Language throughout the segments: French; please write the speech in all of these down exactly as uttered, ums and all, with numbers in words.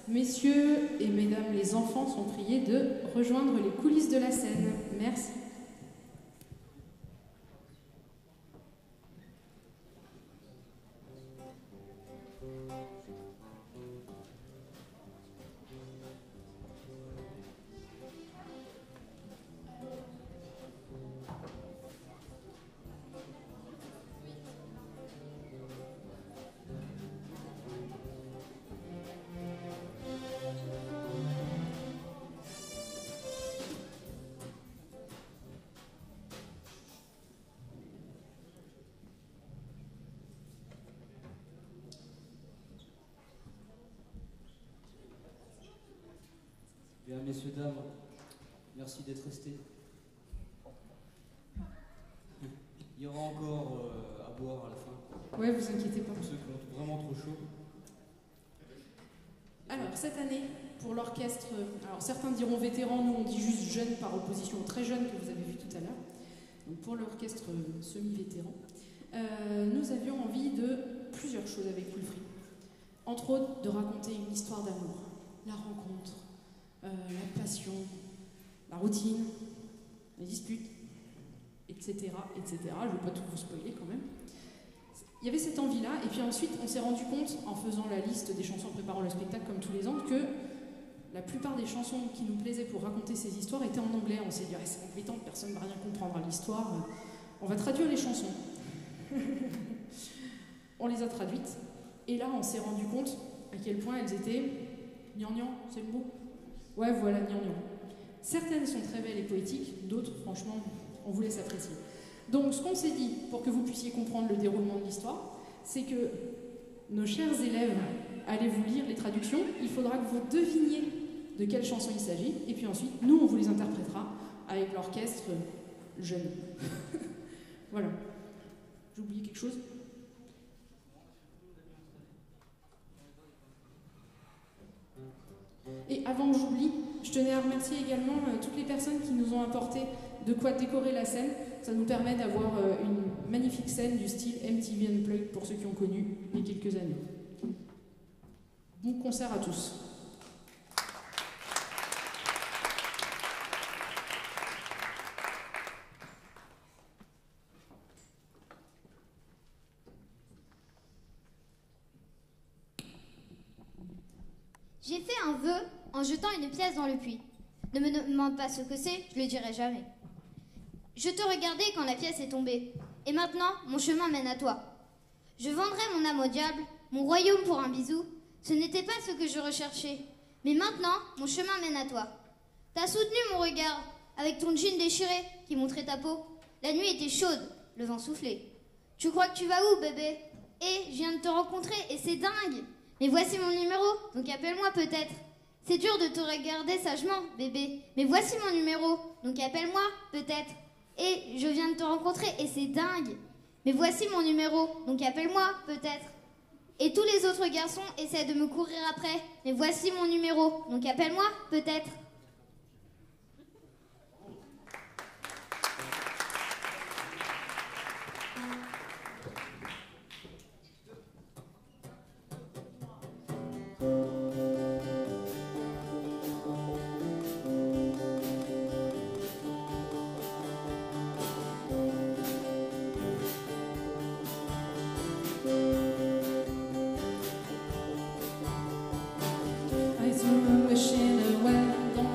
Messieurs et mesdames les enfants sont priés de rejoindre les coulisses de la scène. Merci. Bien, messieurs, dames, merci d'être restés. Il y aura encore euh, à boire à la fin. Ouais, vous inquiétez pas. Pour ceux qui ont vraiment trop chaud. Alors, cette année, pour l'orchestre, alors certains diront vétéran, nous on dit juste jeune par opposition aux très jeunes que vous avez vu tout à l'heure. Donc pour l'orchestre semi-vétéran, euh, nous avions envie de plusieurs choses avec Wulfric. Entre autres, de raconter une histoire d'amour, la rencontre, euh, la passion, la routine, les disputes, et cetera, et cetera. Je ne vais pas tout vous spoiler quand même. Il y avait cette envie-là, et puis ensuite, on s'est rendu compte, en faisant la liste des chansons, en préparant le spectacle comme tous les ans, que la plupart des chansons qui nous plaisaient pour raconter ces histoires étaient en anglais. On s'est dit, ah, c'est embêtant, personne ne va rien comprendre à l'histoire. On va traduire les chansons. On les a traduites, et là, on s'est rendu compte à quel point elles étaient gnangnan, c'est le mot? Ouais, voilà, gnangnan. Certaines sont très belles et poétiques, d'autres, franchement, on vous laisse apprécier. Donc, ce qu'on s'est dit, pour que vous puissiez comprendre le déroulement de l'histoire, c'est que nos chers élèves allaient vous lire les traductions, il faudra que vous deviniez de quelle chanson il s'agit, et puis ensuite, nous, on vous les interprétera avec l'orchestre jeune. Voilà. J'ai oublié quelque chose? Et avant que j'oublie, je tenais à remercier également euh, toutes les personnes qui nous ont apporté de quoi décorer la scène. Ça nous permet d'avoir euh, une magnifique scène du style M T V Unplugged pour ceux qui ont connu il y a quelques années. Bon concert à tous. J'ai fait un vœu en jetant une pièce dans le puits. Ne me demande pas ce que c'est, je le dirai jamais. Je te regardais quand la pièce est tombée. Et maintenant, mon chemin mène à toi. Je vendrai mon âme au diable, mon royaume pour un bisou. Ce n'était pas ce que je recherchais. Mais maintenant, mon chemin mène à toi. T'as soutenu mon regard avec ton jean déchiré qui montrait ta peau. La nuit était chaude, le vent soufflait. Tu crois que tu vas où, bébé? Et je viens de te rencontrer et c'est dingue. Mais voici mon numéro, donc appelle-moi peut-être. C'est dur de te regarder sagement, bébé. Mais voici mon numéro, donc appelle-moi peut-être. Et je viens de te rencontrer et c'est dingue. Mais voici mon numéro, donc appelle-moi peut-être. Et tous les autres garçons essaient de me courir après. Mais voici mon numéro, donc appelle-moi peut-être. I threw a wish in a well,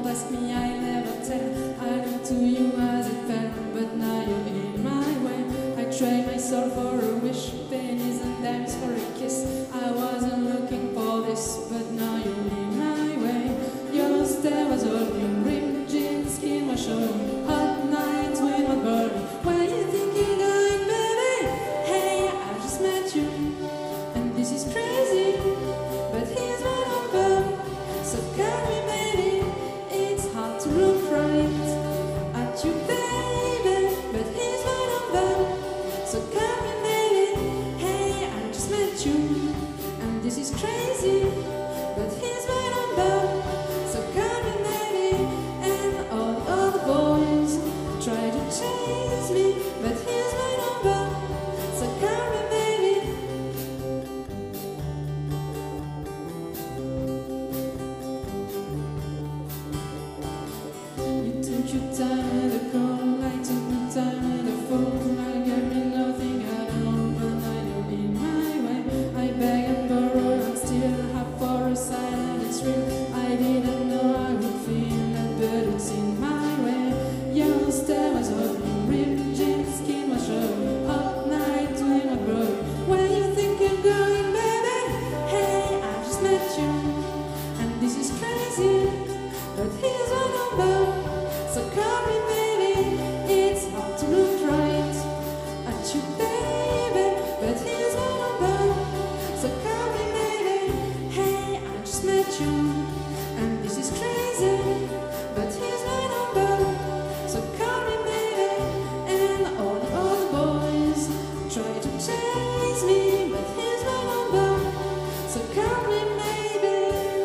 time, the cold light took me time, the phone line gave me nothing at all, but now you're in my way. I beg and borrow, and still have for a silent extreme. I didn't know I would feel that, but it's in my way. Your stare was open, ripped jeans, skin was showing, all night doing a broke. Where you think you're going, baby? Hey, I just met you, and this is crazy, but here's my number, so call me baby. It's hard to look right at you, baby, but here's my number, so call me baby. Hey, I just met you, and this is crazy, but here's my number, so call me baby. And all the other boys try to chase me, but here's my number, so call me baby.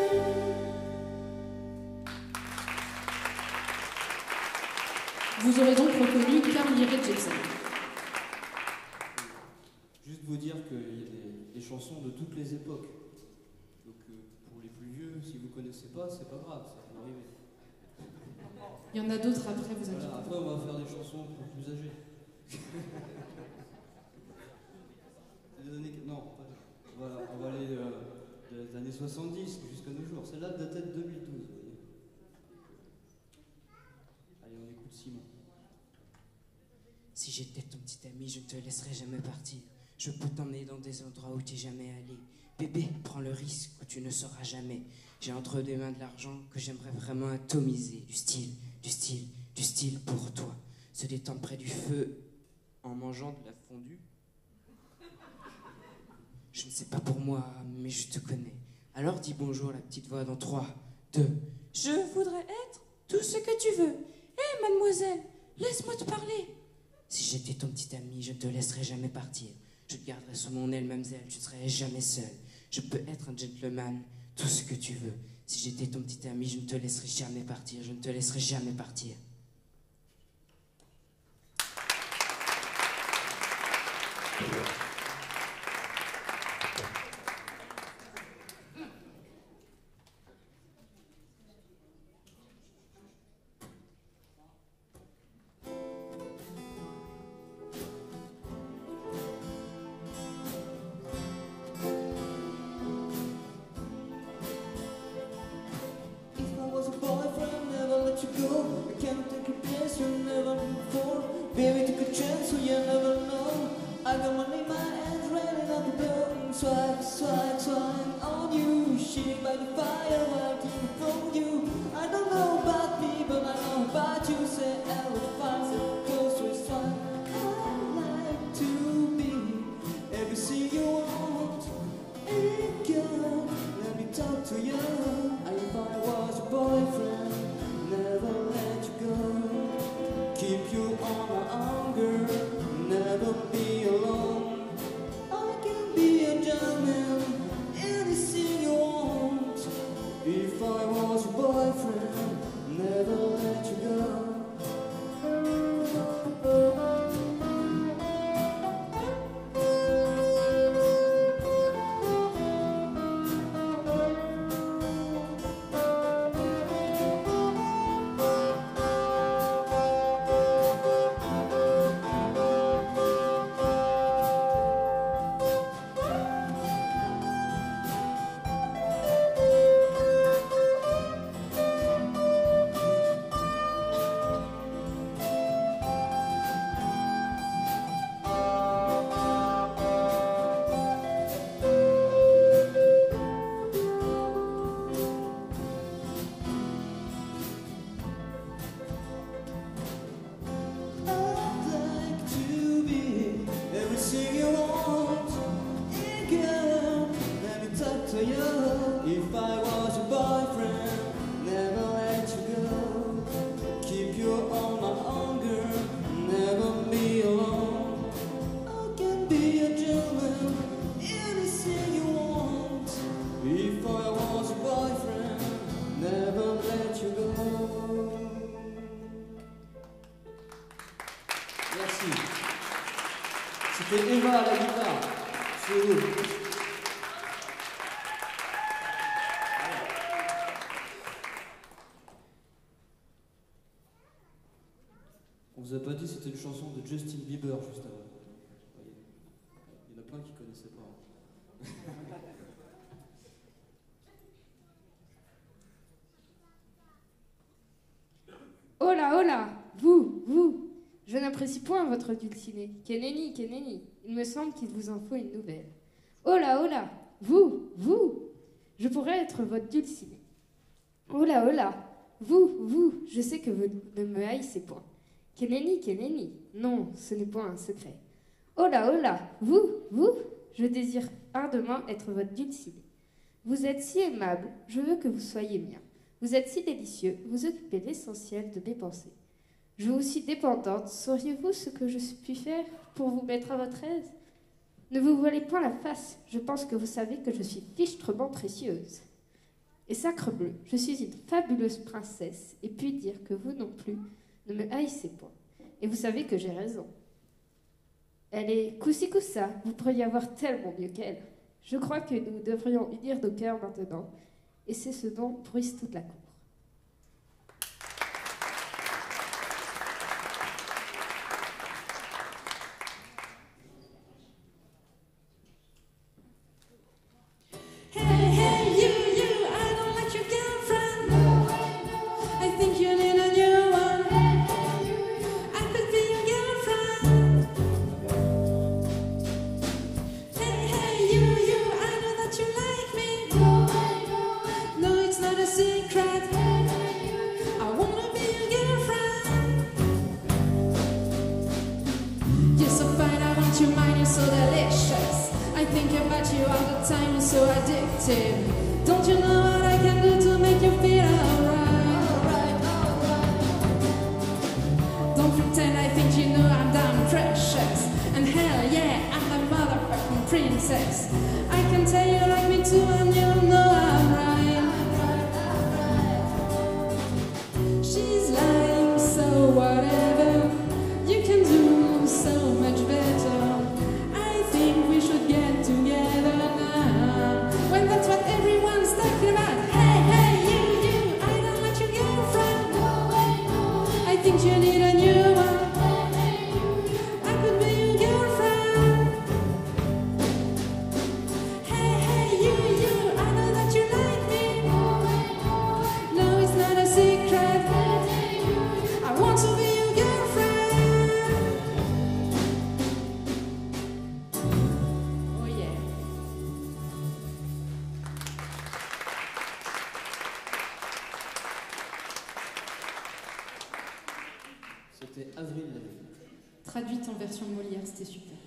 Vous aurez donc reconnu Carly Rae Jepsen. Juste vous dire qu'il y a des, des chansons de toutes les époques. Donc euh, pour les plus vieux, si vous ne connaissez pas, c'est pas grave, ça peut arriver. Il y en a d'autres après, vous inquiétez Voilà, pas. après, on va faire des chansons pour plus âgés. Des années... Non, pas... Voilà, on va aller euh, des années soixante-dix jusqu'à nos jours. Celle-là datait de deux mille douze, vous voyez. Allez, on écoute Simon. Si j'étais ton petit ami, je ne te laisserais jamais partir. Je peux t'emmener dans des endroits où tu n'es jamais allé. Bébé, prends le risque où tu ne sauras jamais. J'ai entre les mains de l'argent que j'aimerais vraiment atomiser. Du style, du style, du style pour toi. Se détendre près du feu en mangeant de la fondue. Je ne sais pas pour moi, mais je te connais. Alors dis bonjour, la petite voix dans trois, deux. Je voudrais être tout ce que tu veux. Hé, mademoiselle, laisse-moi te parler. Si j'étais ton petit ami, je ne te laisserais jamais partir. Je te garderais sous mon aile, mademoiselle, tu ne serais jamais seule. Je peux être un gentleman, tout ce que tu veux. Si j'étais ton petit ami, je ne te laisserais jamais partir. Je ne te laisserais jamais partir. C'était Eva à la guitare. C'est nous. vous a pas dit c'était une chanson de Justin Bieber juste avant. Il y en a plein qui connaissaient pas. Oh là, oh là, vous, vous, je n'apprécie point votre dulciné. Keneni, Keneni, il me semble qu'il vous en faut une nouvelle. Oh là, oh là, vous, vous, je pourrais être votre dulciné. Oh là, oh là, vous, vous, je sais que vous ne me haïssez point. Keneni, Keneni, non, ce n'est point un secret. Oh là, oh là, vous, vous, je désire ardemment être votre dulciné. Vous êtes si aimable, je veux que vous soyez mien. Vous êtes si délicieux, vous occupez l'essentiel de mes pensées. Je vous suis dépendante, sauriez-vous ce que je puis faire pour vous mettre à votre aise? Ne vous voilez point la face, je pense que vous savez que je suis fichtrement précieuse. Et sacrebleu, je suis une fabuleuse princesse, et puis dire que vous non plus ne me haïssez point. Et vous savez que j'ai raison. Elle est coussi coussa, vous pourriez avoir tellement mieux qu'elle. Je crois que nous devrions unir nos cœurs maintenant, et c'est ce dont bruise toute la cour. Traduite en version Molière, c'était super.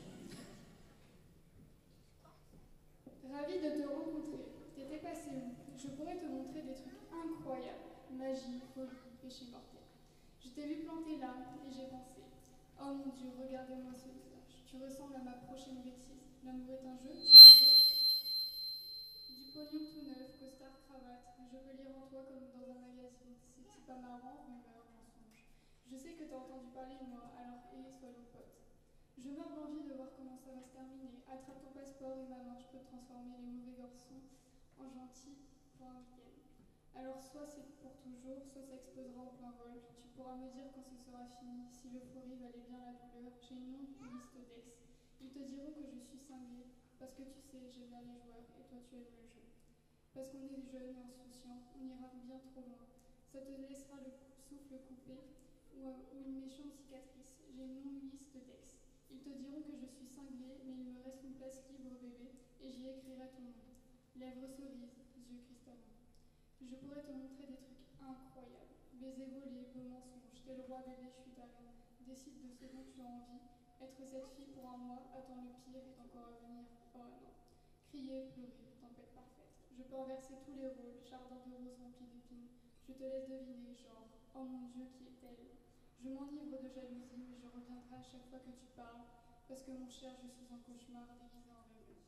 Ravie de te rencontrer. T'étais passé où? Je pourrais te montrer des trucs incroyables. Magie, folie, péché mortel. Je t'ai vu planter là et j'ai pensé. Oh mon Dieu, regardez-moi ce visage. Tu ressembles à ma prochaine bêtise. L'amour est un jeu, tu veux jouer? Du pognon tout neuf, costard, cravate. Je peux lire en toi comme dans un magazine. C'est pas marrant, rumeur, mensonge. Je sais que t'as entendu parler de moi, alors hé, soyons potes. Je meurs d'envie de voir comment ça va se terminer. Attrape ton passeport et ma main, je peux transformer les mauvais garçons en gentils pour un week-end. Alors soit c'est pour toujours, soit ça explosera en plein vol. Tu pourras me dire quand ce sera fini, si l'euphorie valait bien la douleur. J'ai une longue liste d'ex. Ils te diront que je suis cinglée, parce que tu sais, j'aime bien les joueurs et toi tu aimes le jeu. Parce qu'on est jeune et insouciant, on ira bien trop loin. Ça te laissera le souffle coupé ou, ou une méchante cicatrice. J'ai une longue liste d'ex. Ils te diront que je suis cinglée, mais il me reste une place libre bébé, et j'y écrirai ton nom. Lèvres cerises, yeux cristallins. Je pourrais te montrer des trucs incroyables. Baiser volé, beau mensonge, t'es le roi bébé, je suis ta reine. Décide de ce dont tu as envie. Être cette fille pour un mois, attends le pire est encore à venir. Oh non. Crier, pleurer, tempête parfaite. Je peux renverser tous les rôles, jardin de roses rempli d'épines. Je te laisse deviner, genre, oh mon Dieu, qui est-elle? Je m'enivre de jalousie, mais je reviendrai à chaque fois que tu parles, parce que mon cher, je suis un cauchemar déguisé en rêveuse.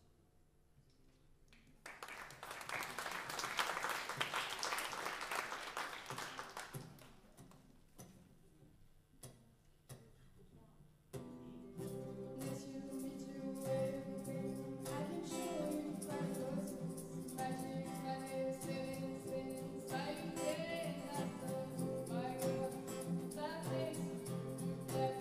That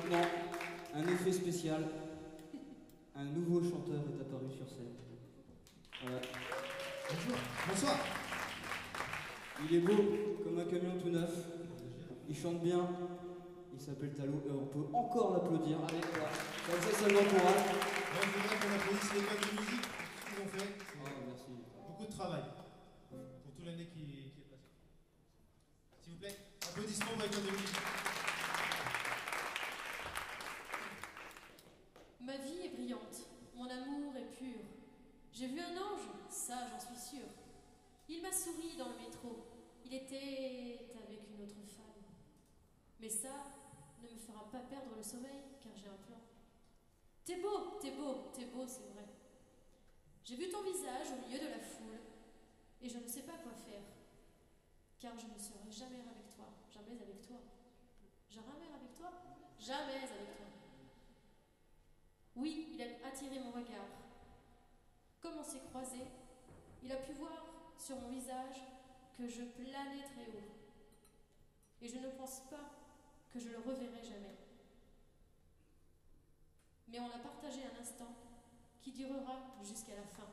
maintenant, un effet spécial. Un nouveau chanteur est apparu sur scène. Voilà. Bonjour. Bonsoir. Il est beau comme un camion tout neuf. Il chante bien. Il s'appelle Talo et on peut encore l'applaudir. Allez, voilà. Comme ça, ça l'encourage. Ouais, il faudrait qu'on applaudisse l'école de musique, tout ce qu'ils ont fait. C'est Ah, merci. beaucoup de travail pour toute l'année qui, qui est passée. S'il vous plaît, applaudissements pour l'école de musique. Ma vie est brillante, mon amour est pur. J'ai vu un ange, ça j'en suis sûre. Il m'a souri dans le métro, il était avec une autre femme. Mais ça ne me fera pas perdre le sommeil, car j'ai un plan. T'es beau, t'es beau, t'es beau, c'est vrai. J'ai vu ton visage au milieu de la foule, et je ne sais pas quoi faire, car je ne serai jamais avec toi, jamais avec toi. Jamais avec toi, jamais avec toi. Oui, il a attiré mon regard. Comme on s'est croisés, il a pu voir sur mon visage que je planais très haut. Et je ne pense pas que je le reverrai jamais. Mais on a partagé un instant qui durera jusqu'à la fin.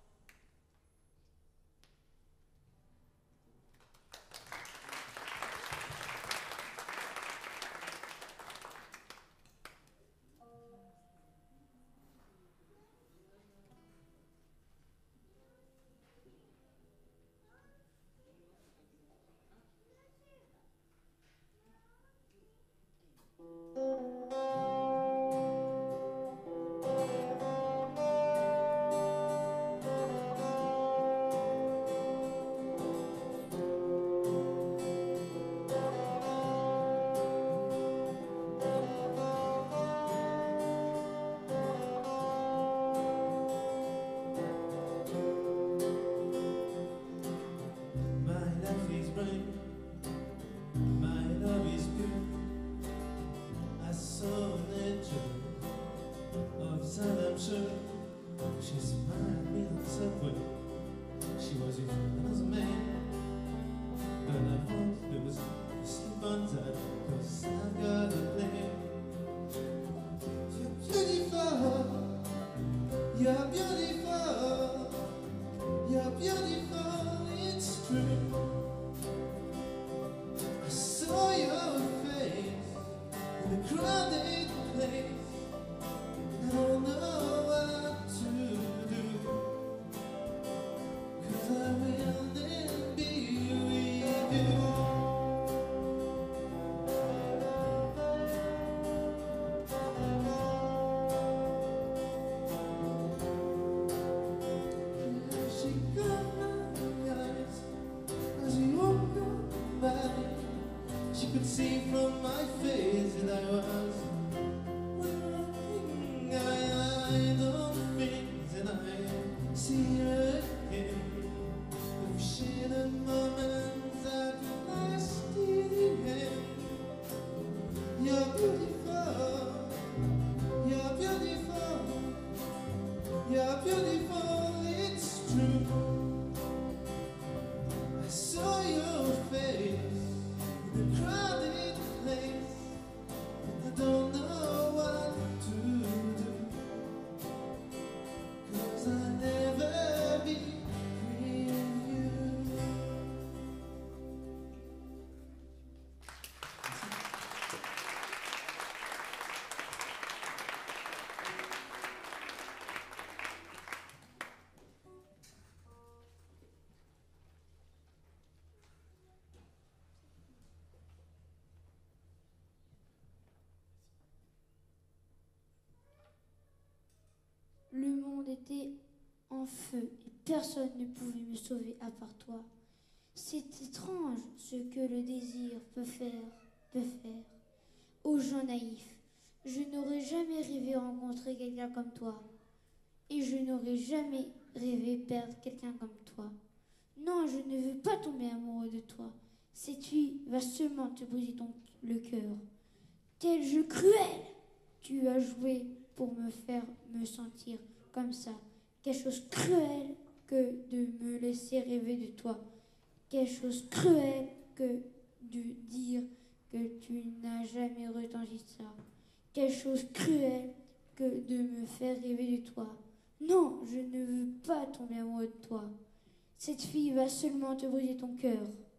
Le monde était en feu et personne ne pouvait me sauver à part toi. C'est étrange ce que le désir peut faire, peut faire. Ô gens naïfs, je n'aurais jamais rêvé rencontrer quelqu'un comme toi. Et je n'aurais jamais rêvé perdre quelqu'un comme toi. Non, je ne veux pas tomber amoureux de toi. Cette vie va seulement te briser ton, le cœur. Quel jeu cruel tu as joué pour me faire me sentir comme ça. Quelque chose de cruel que de me laisser rêver de toi. Quelque chose de cruel que de dire que tu n'as jamais retenu ça. Quelle chose cruelle que de me faire rêver de toi. Non, je ne veux pas tomber amoureux de toi. Cette fille va seulement te briser ton cœur.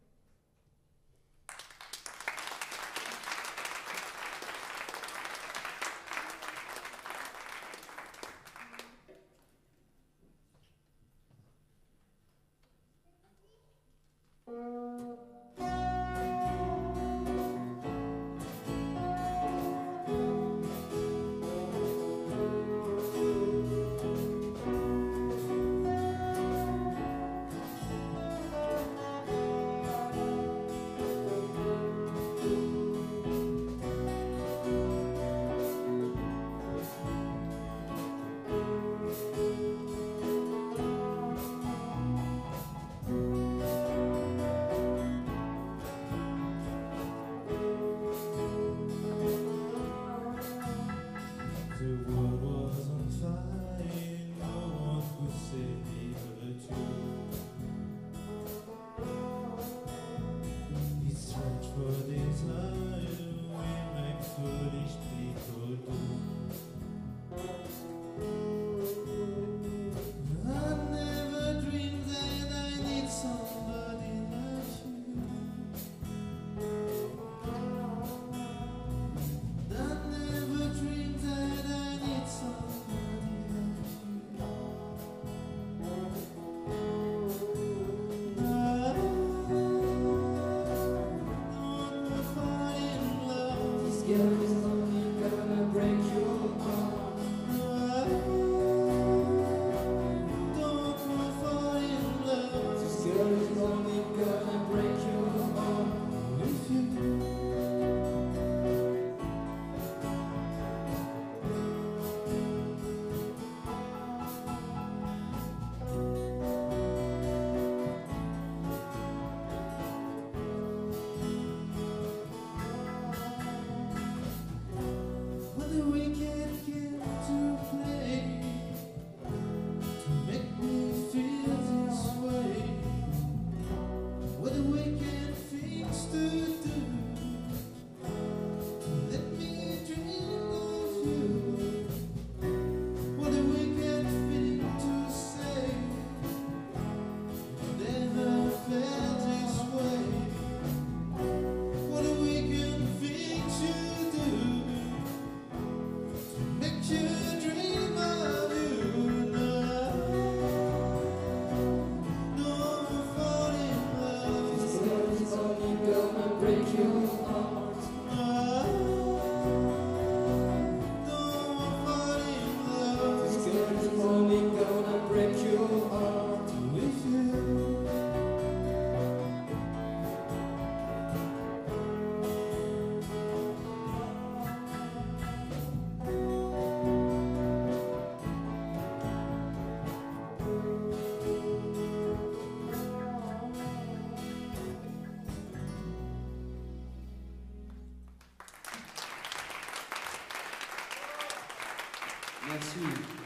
Merci.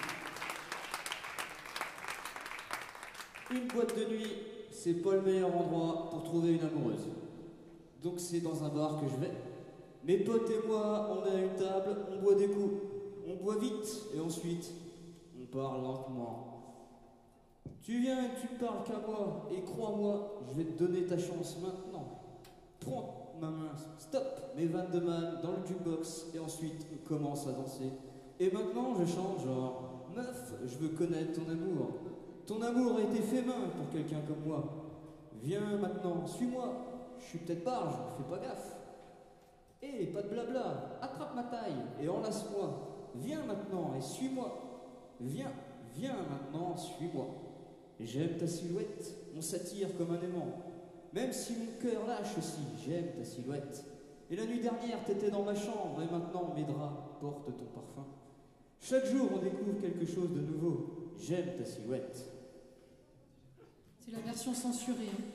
Une boîte de nuit, c'est pas le meilleur endroit pour trouver une amoureuse. Donc c'est dans un bar que je vais. Mes potes et moi, on est à une table, on boit des coups. On boit vite et ensuite, on parle lentement. Tu viens et tu parles qu'à moi, et crois-moi, je vais te donner ta chance maintenant. Prends ma main, stop mes vannes de man dans le jukebox, et ensuite on commence à danser. Et maintenant je chante genre, meuf, je veux connaître ton amour. Ton amour a été fait main pour quelqu'un comme moi. Viens maintenant, suis-moi. Je suis peut-être barge, fais pas gaffe. Eh, pas de blabla, attrape ma taille et enlace-moi. Viens maintenant et suis-moi. Viens, viens maintenant, suis-moi. J'aime ta silhouette, on s'attire comme un aimant. Même si mon cœur lâche aussi, j'aime ta silhouette. Et la nuit dernière, t'étais dans ma chambre, et maintenant mes draps portent ton parfum. Chaque jour, on découvre quelque chose de nouveau. J'aime ta silhouette. C'est la version censurée. Hein.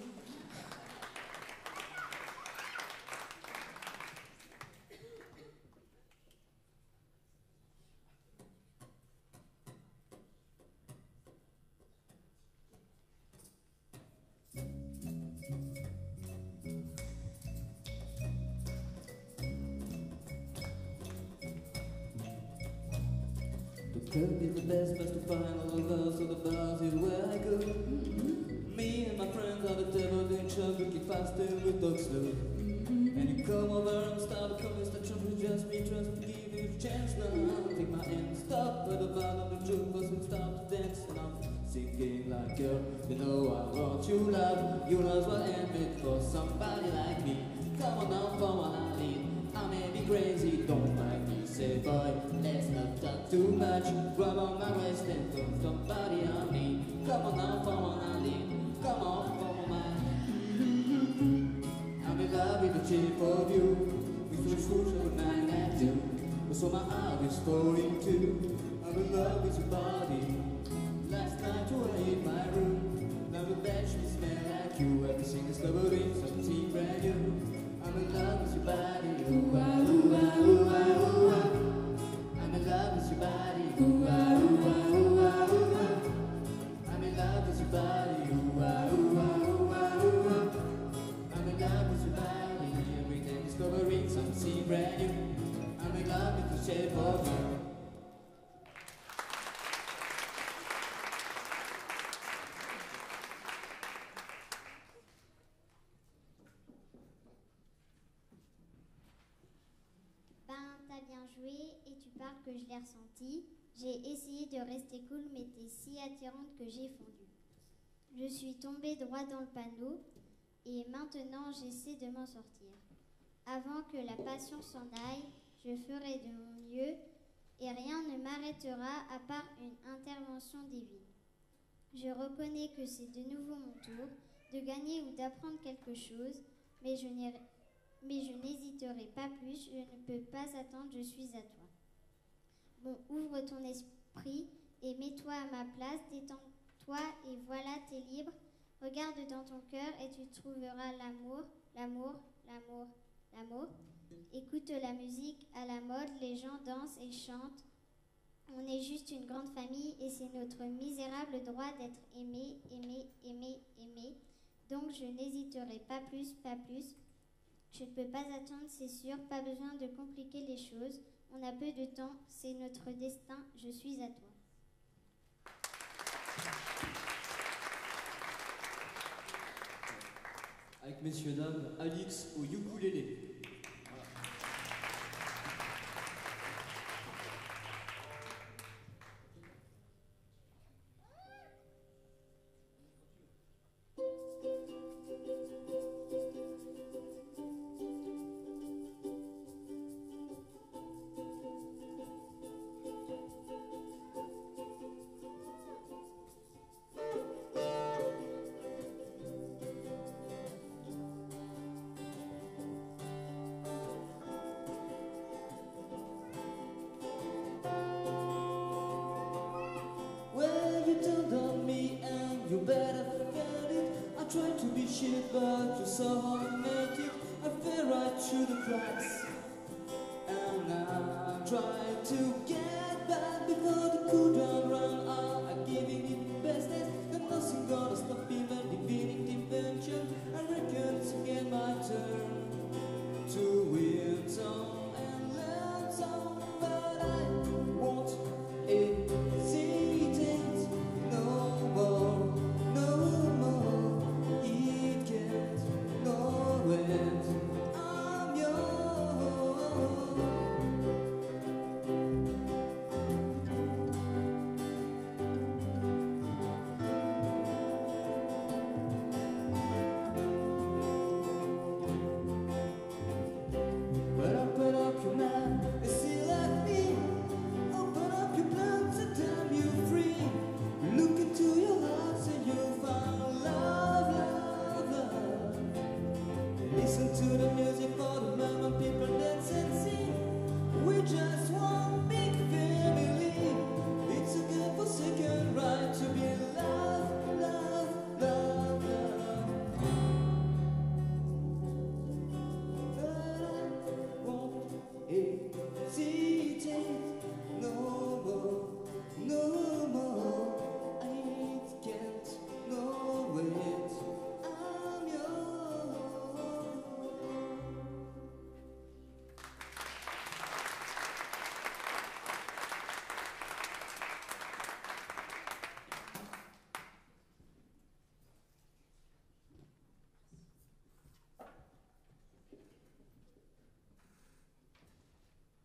Could be the best place to find all the love, so the bars is where I go. Me and my friends are the devil doing trouble, keep faster with dog slow. And you come over and start to come, start trouble, just me, trust me, give you a chance now. Take my hand, stop at the bottom of the jukebox and start to dance. And I'm singing like, girl, you know I want you love. You know what I'm meant for somebody like me. Come on now, come on, I need. I may be crazy, don't mind me. Say, boy, let's not talk too much. Grab on my waist and throw somebody on me. Come on now, come on, I need. Come on, come on, man. I'm in love with the shape of you. We switch fools every night at two. So my heart is falling too. I'm in love with your body. Last night you were in my room. Now the bed should smell like you. Everything is covered in something brand new. I'm in love with your body. Ooh ah ooh ah ooh ah ooh ah. I'm in love with your body. Ooh ah ooh ah ooh ah ooh ah. I'm in love with your body. Ooh ah ooh ah ooh ah ooh ah. I'm in love with your body. Every day discovering something brand new. I'm in love with the shape of you. Et tu parles que je l'ai ressenti. J'ai essayé de rester cool, mais t'es si attirante que j'ai fondu. Je suis tombée droit dans le panneau et maintenant j'essaie de m'en sortir. Avant que la passion s'en aille, je ferai de mon mieux et rien ne m'arrêtera à part une intervention divine. Je reconnais que c'est de nouveau mon tour de gagner ou d'apprendre quelque chose, mais je n'irai Mais je n'hésiterai pas plus, je ne peux pas attendre, je suis à toi. Bon, ouvre ton esprit et mets-toi à ma place, détends-toi et voilà, t'es libre. Regarde dans ton cœur et tu trouveras l'amour, l'amour, l'amour, l'amour. Écoute la musique à la mode, les gens dansent et chantent. On est juste une grande famille et c'est notre misérable droit d'être aimé, aimé, aimé, aimé. Donc je n'hésiterai pas plus, pas plus. Je ne peux pas attendre, c'est sûr, pas besoin de compliquer les choses. On a peu de temps, c'est notre destin, je suis à toi. Avec messieurs, dames, Alix au ukulélé. Tried to be shit, but you saw how I made it. I fell right through the cracks. And now I'm trying to get back before the cool down run out. I'm giving it the best test, and nothing gonna stop me when defeating the venture. I reckon it's again my turn to win some and learn some, but I won't hesitate no more, no more. It can't go wet. I'm yours.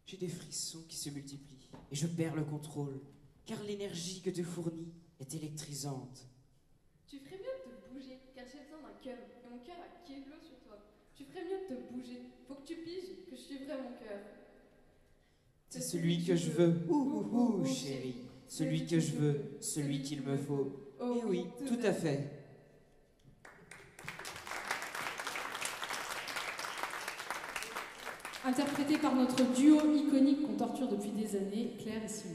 J'ai des frissons qui se multiplient et je perds le contrôle, car l'énergie que tu fournis est électrisante. Tu ferais mieux de te bouger, car j'ai besoin d'un cœur, et mon cœur a Keblo sur toi. Tu ferais mieux de te bouger, faut que tu piges que je suivrai mon cœur. C'est celui que je veux, ouh ouh ouh, chérie, celui que je veux, celui qu'il me faut. Eh oui, tout à fait. Interprété par notre duo iconique qu'on torture depuis des années, Claire et Simon.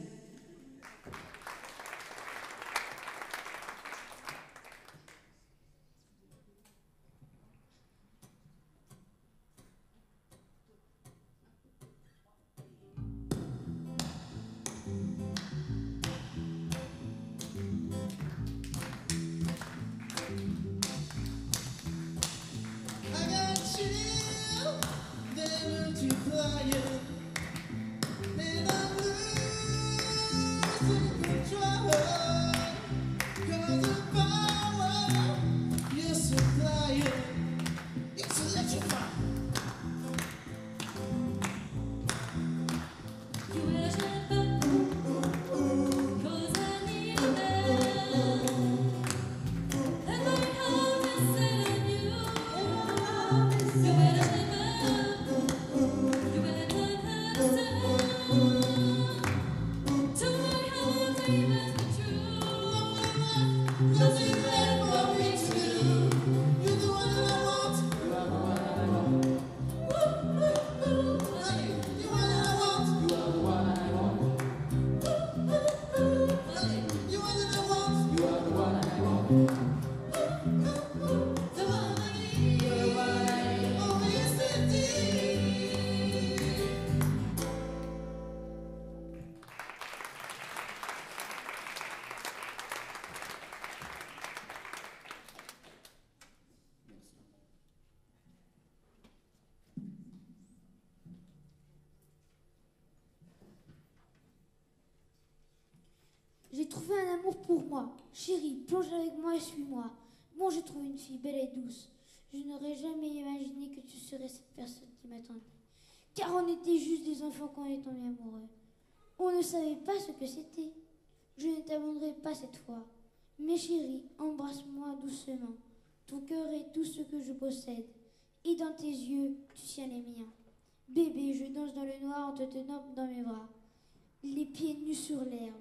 J'ai trouvé un amour pour moi. Chérie, plonge avec moi et suis-moi. Bon, j'ai trouvé une fille belle et douce. Je n'aurais jamais imaginé que tu serais cette personne qui m'attendait. Car on était juste des enfants quand on est tombés amoureux. On ne savait pas ce que c'était. Je ne t'abandonnerai pas cette fois. Mais chérie, embrasse-moi doucement. Ton cœur est tout ce que je possède. Et dans tes yeux, tu tiens les miens. Bébé, je danse dans le noir en te tenant dans mes bras. Les pieds nus sur l'herbe.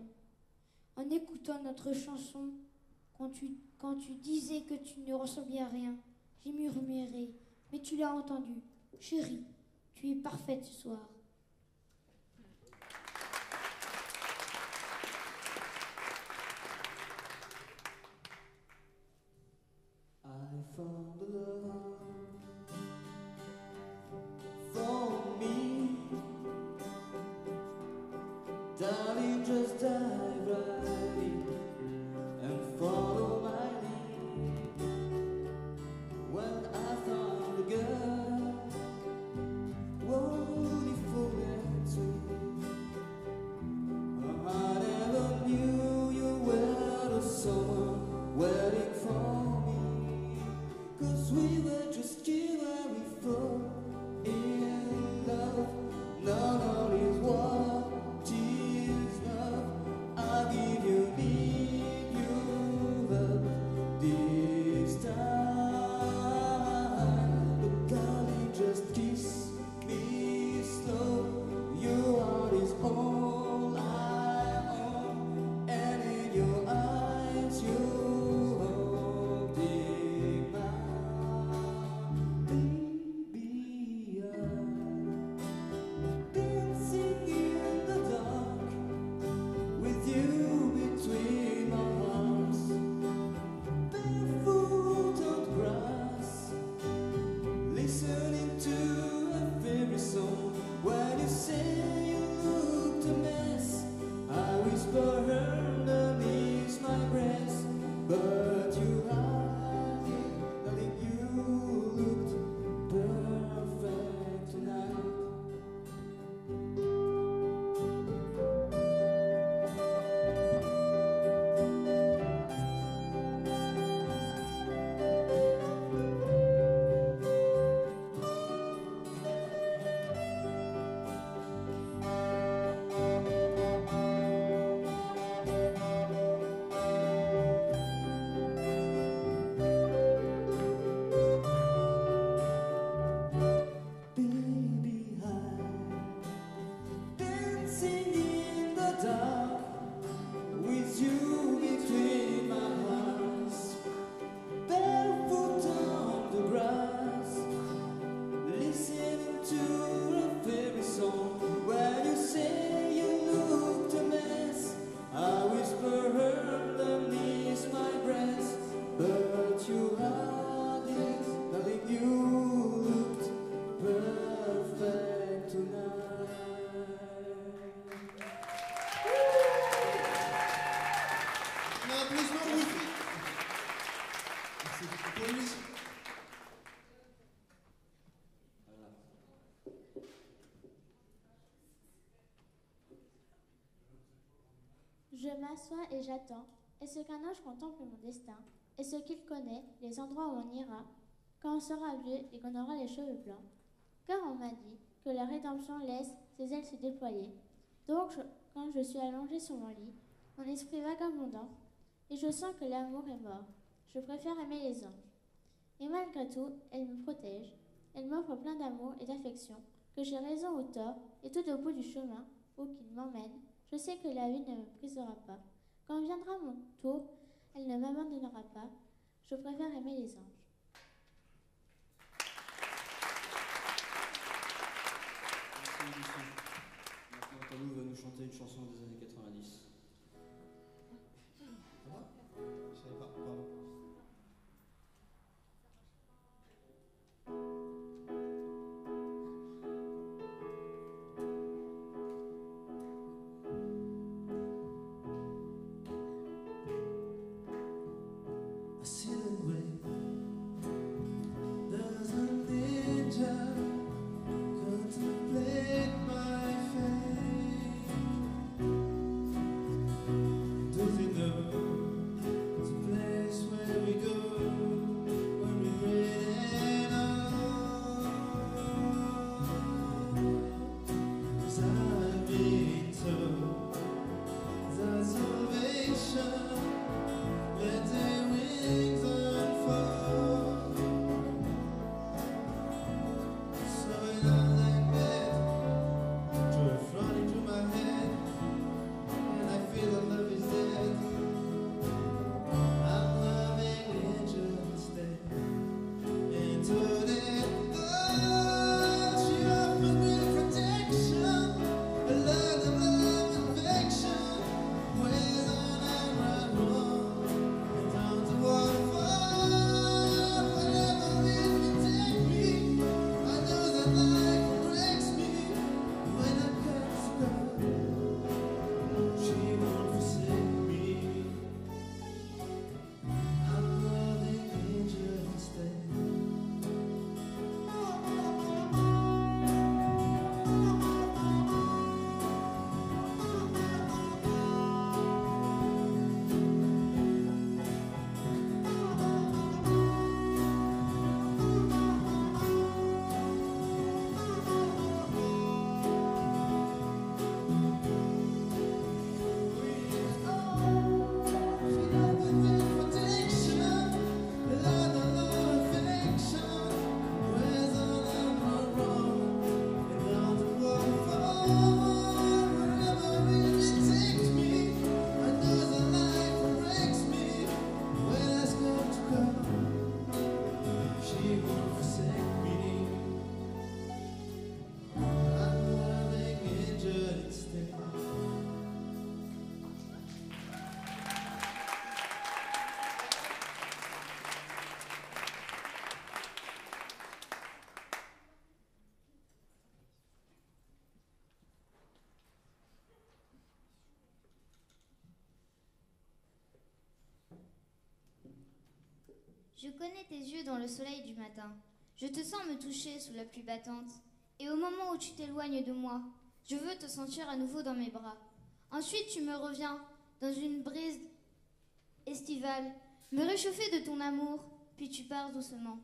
En écoutant notre chanson, quand tu, quand tu disais que tu ne ressemblais à rien, j'ai murmuré, mais tu l'as entendu. Chérie, tu es parfaite ce soir. I found love for me. Darling, just dive right in and follow my lead. When I found a girl, wonderful and sweet, I never knew you were the someone waiting for me. 'Cause magnifique. Merci. Pour lui. Voilà. Je m'assois et j'attends. Est-ce qu'un ange contemple mon destin? Est-ce qu'il connaît les endroits où on ira quand on sera vieux et qu'on aura les cheveux blancs? Car on m'a dit que la rédemption laisse ses ailes se déployer. Donc, je- quand je suis allongée sur mon lit, mon esprit vagabondant, et je sens que l'amour est mort, je préfère aimer les anges. Et malgré tout, elle me protège. Elle m'offre plein d'amour et d'affection, que j'ai raison ou tort, et tout au bout du chemin, où qu'il m'emmène, je sais que la vie ne me brisera pas. Quand viendra mon tour, elle ne m'abandonnera pas. Je préfère aimer les anges. Merci, Lucie. Maintenant, Talou va nous chanter une chanson des années quatre-vingt-dix. Ça va? Je savais pas, pardon. A silhouette, there's a ninja contemplate my fate. Does he know the place where we go when we rain on? 'Cause I've been told that salvation let their wings unfold. So when I'm like that, truth running through my head, and I feel that love is dead, I'm loving angel instead. Into that, oh, she offers me protection, a lot of love and affection, ways on and right wrong. Down the waterfall, wherever it may take me, I know that life breaks me. When I come to God, she won't forsake me. I'm loving angel instead. Je connais tes yeux dans le soleil du matin. Je te sens me toucher sous la pluie battante. Et au moment où tu t'éloignes de moi, je veux te sentir à nouveau dans mes bras. Ensuite, tu me reviens dans une brise estivale, me réchauffer de ton amour, puis tu pars doucement.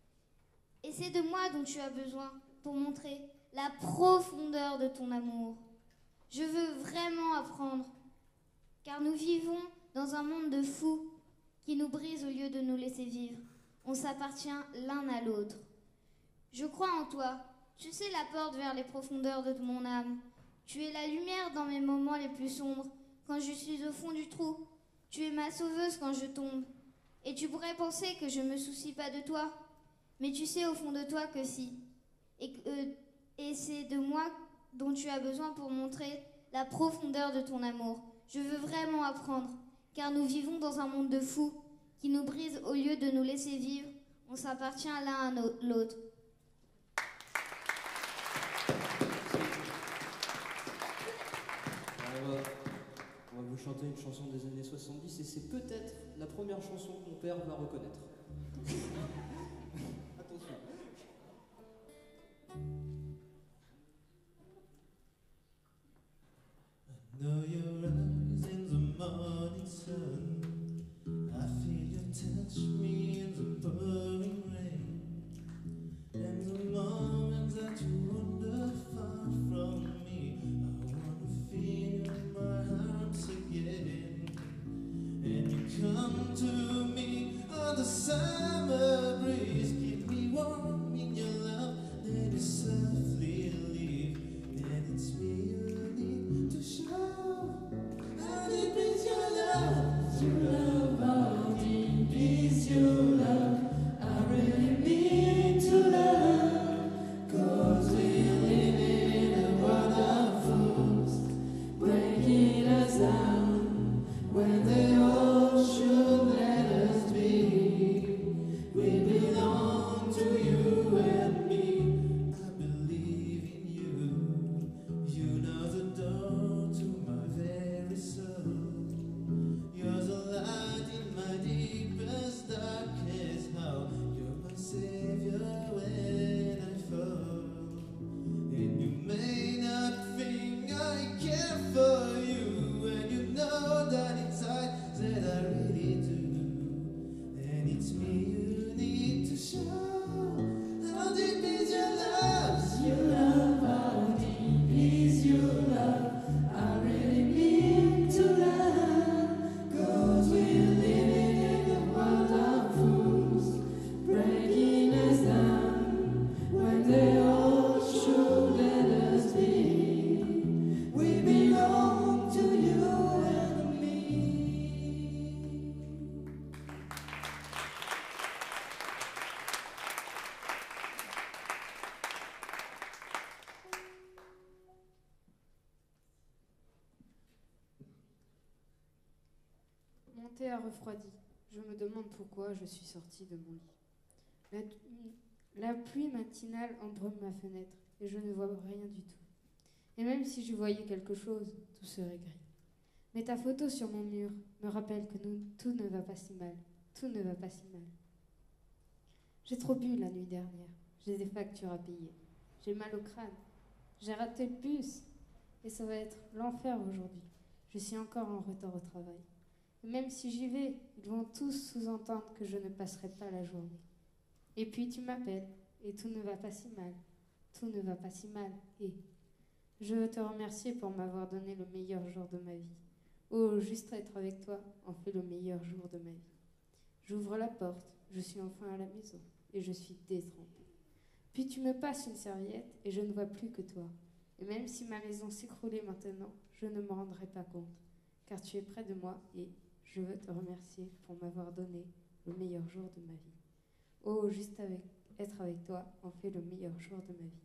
Et c'est de moi dont tu as besoin pour montrer la profondeur de ton amour. Je veux vraiment apprendre, car nous vivons dans un monde de fous qui nous brise au lieu de nous laisser vivre. On s'appartient l'un à l'autre. Je crois en toi. Tu sais la porte vers les profondeurs de mon âme. Tu es la lumière dans mes moments les plus sombres, quand je suis au fond du trou. Tu es ma sauveuse quand je tombe. Et tu pourrais penser que je me soucie pas de toi, mais tu sais au fond de toi que si. Et, que, euh, et c'est de moi dont tu as besoin pour montrer la profondeur de ton amour. Je veux vraiment apprendre, car nous vivons dans un monde de fous qui nous brise au lieu de nous laisser vivre. On s'appartient l'un à l'autre. On va, on va vous chanter une chanson des années soixante-dix et c'est peut-être la première chanson que mon père va reconnaître. Attention. I know your eyes in the morning sun. I feel you touch me in the pouring rain. And the moments that you wander far from me, I wanna feel you in my arms again. And you come to me on the summer breeze, keep me warm in your love, then you softly leave. And it's me you need to show. How deep is your love? Your love, how deep is your love? I really need to love, 'cause we live in a world of fools, breaking us down when they all should let us be. We belong to you and me. I believe in you. You know the door to my very soul. You're the light in my deepest, darkest hour. You're my savior when I fall. And you may not think I care for you, and you know that inside that I really do. And it's me you need to show. How deep is your love? Your love, how deep is your love? I really need to love, 'cause we're living in a world of fools, breaking us down when they all should let us be. We belong to you and me. Mon thé a refroidi. Je me demande pourquoi je suis sortie de mon lit. La, la pluie matinale embrume ma fenêtre et je ne vois rien du tout. Et même si je voyais quelque chose, tout serait gris. Mais ta photo sur mon mur me rappelle que nous, tout ne va pas si mal. Tout ne va pas si mal. J'ai trop bu la nuit dernière. J'ai des factures à payer. J'ai mal au crâne. J'ai raté le bus. Et ça va être l'enfer aujourd'hui. Je suis encore en retard au travail. Et même si j'y vais, ils vont tous sous-entendre que je ne passerai pas la journée. Et puis tu m'appelles, et tout ne va pas si mal. Tout ne va pas si mal. Et je veux te remercier pour m'avoir donné le meilleur jour de ma vie. Oh, juste être avec toi en fait le meilleur jour de ma vie. J'ouvre la porte, je suis enfin à la maison, et je suis détrempée. Puis tu me passes une serviette, et je ne vois plus que toi. Et même si ma maison s'écroulait maintenant, je ne me rendrai pas compte, car tu es près de moi, et je veux te remercier pour m'avoir donné le meilleur jour de ma vie. Oh, juste avec, être avec toi en fait le meilleur jour de ma vie.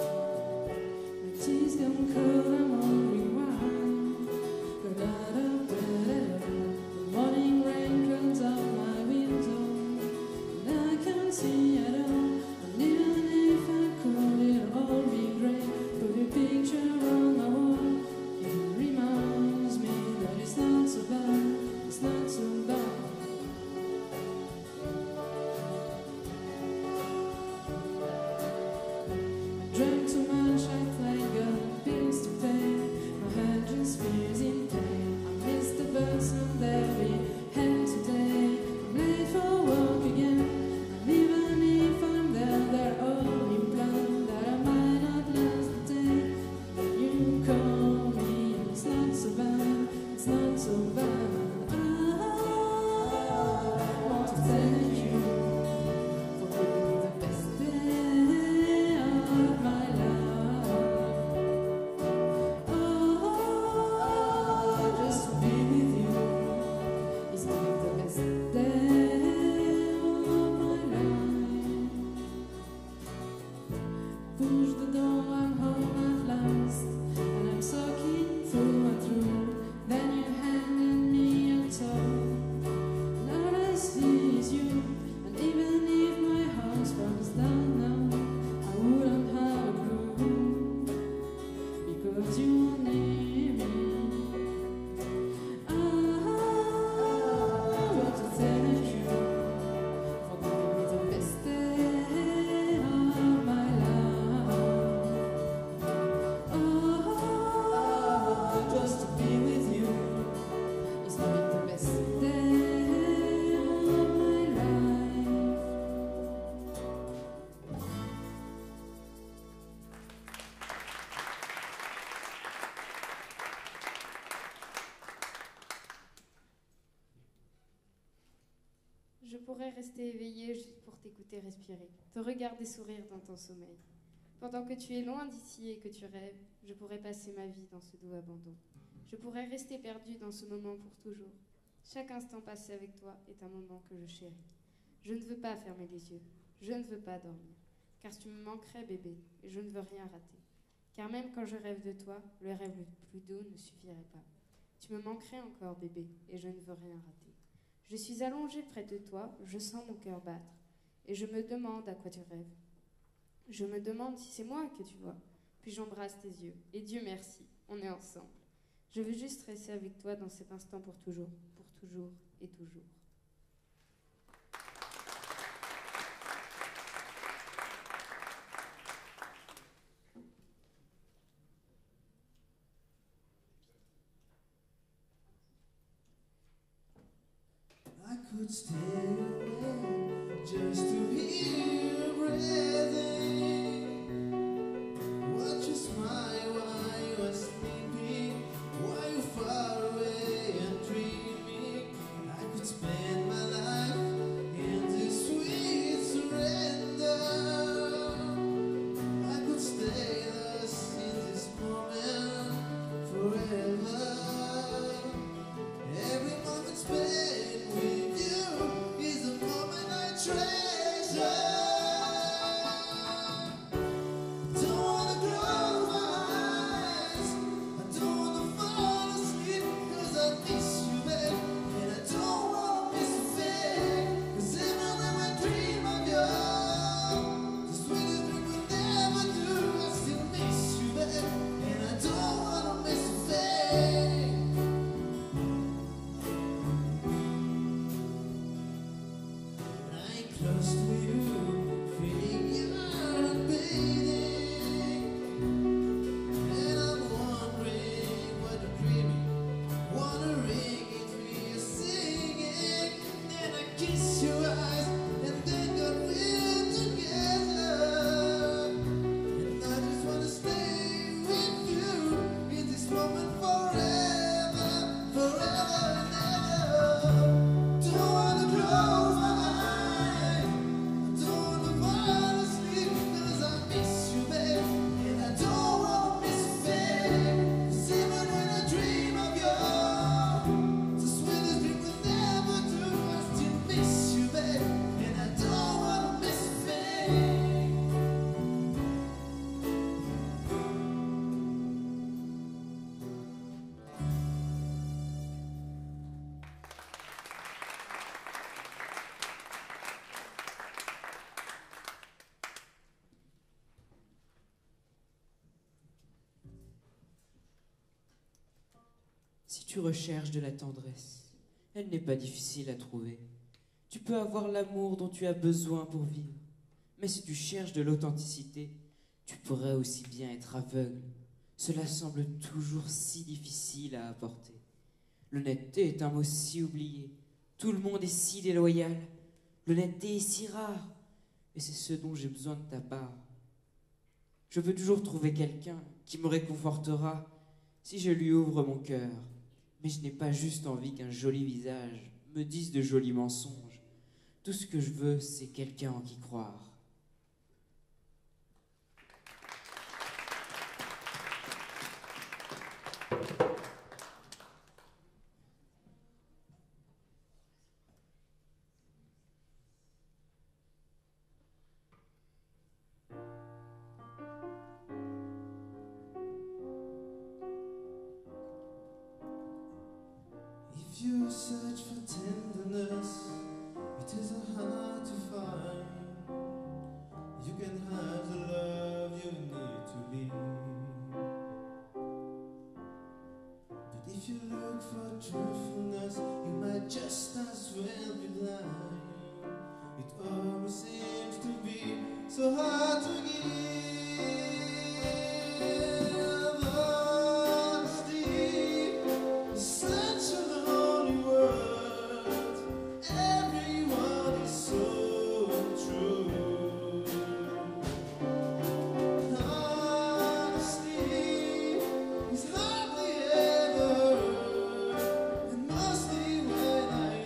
Tears come cold, I'm on rewind. But I don't pourrais rester éveillée juste pour t'écouter respirer, te regarder sourire dans ton sommeil. Pendant que tu es loin d'ici et que tu rêves, je pourrais passer ma vie dans ce doux abandon. Je pourrais rester perdue dans ce moment pour toujours. Chaque instant passé avec toi est un moment que je chéris. Je ne veux pas fermer les yeux, je ne veux pas dormir, car tu me manquerais, bébé, et je ne veux rien rater. Car même quand je rêve de toi, le rêve le plus doux ne suffirait pas. Tu me manquerais encore, bébé, et je ne veux rien rater. Je suis allongée près de toi, je sens mon cœur battre, et je me demande à quoi tu rêves. Je me demande si c'est moi que tu vois, puis j'embrasse tes yeux, et Dieu merci, on est ensemble. Je veux juste rester avec toi dans cet instant pour toujours, pour toujours et toujours. I could stay away just to hear you breathing. Watch you smile while you are sleeping, while you're far away and dreaming. I could spend my life in this sweet surrender. I could stay lost in this moment forever. Every moment spent with you is a moment I treasure. Don't wanna close my eyes, I don't wanna fall asleep, 'cause I miss you, babe, and I don't wanna miss a thing. 'Cause every time I dream of you, the sweetest dream we never do, I still miss you, babe, and I don't wanna miss a thing. I'm close to you, feeling your heart beating, and I'm wondering what you're dreaming, wondering if we're singing. Then I kiss your eyes, and then got we're together. And I just wanna stay with you in this moment forever, forever and ever. Don't wanna close my eyes, I don't wanna fall asleep, 'cause I miss you, babe, and I don't wanna miss a thing. 'Cause even when I dream of you, the sweetest dream we'll never do, I still miss you, babe, and I don't wanna miss a thing. Si tu recherches de la tendresse, elle n'est pas difficile à trouver. Tu peux avoir l'amour dont tu as besoin pour vivre. Mais si tu cherches de l'authenticité, tu pourrais aussi bien être aveugle. Cela semble toujours si difficile à apporter. L'honnêteté est un mot si oublié. Tout le monde est si déloyal. L'honnêteté est si rare. Et c'est ce dont j'ai besoin de ta part. Je peux toujours trouver quelqu'un qui me réconfortera si je lui ouvre mon cœur. Mais je n'ai pas juste envie qu'un joli visage me dise de jolis mensonges. Tout ce que je veux, c'est quelqu'un en qui croire. If you search for tenderness, it isn't hard to find. You can have the love you need to live. But if you look for truthfulness, you might just as well be blind. It always seems to be so hard to give. Honesty is such a lonely word. Everyone is so untrue. Honesty is hardly ever, and mostly when I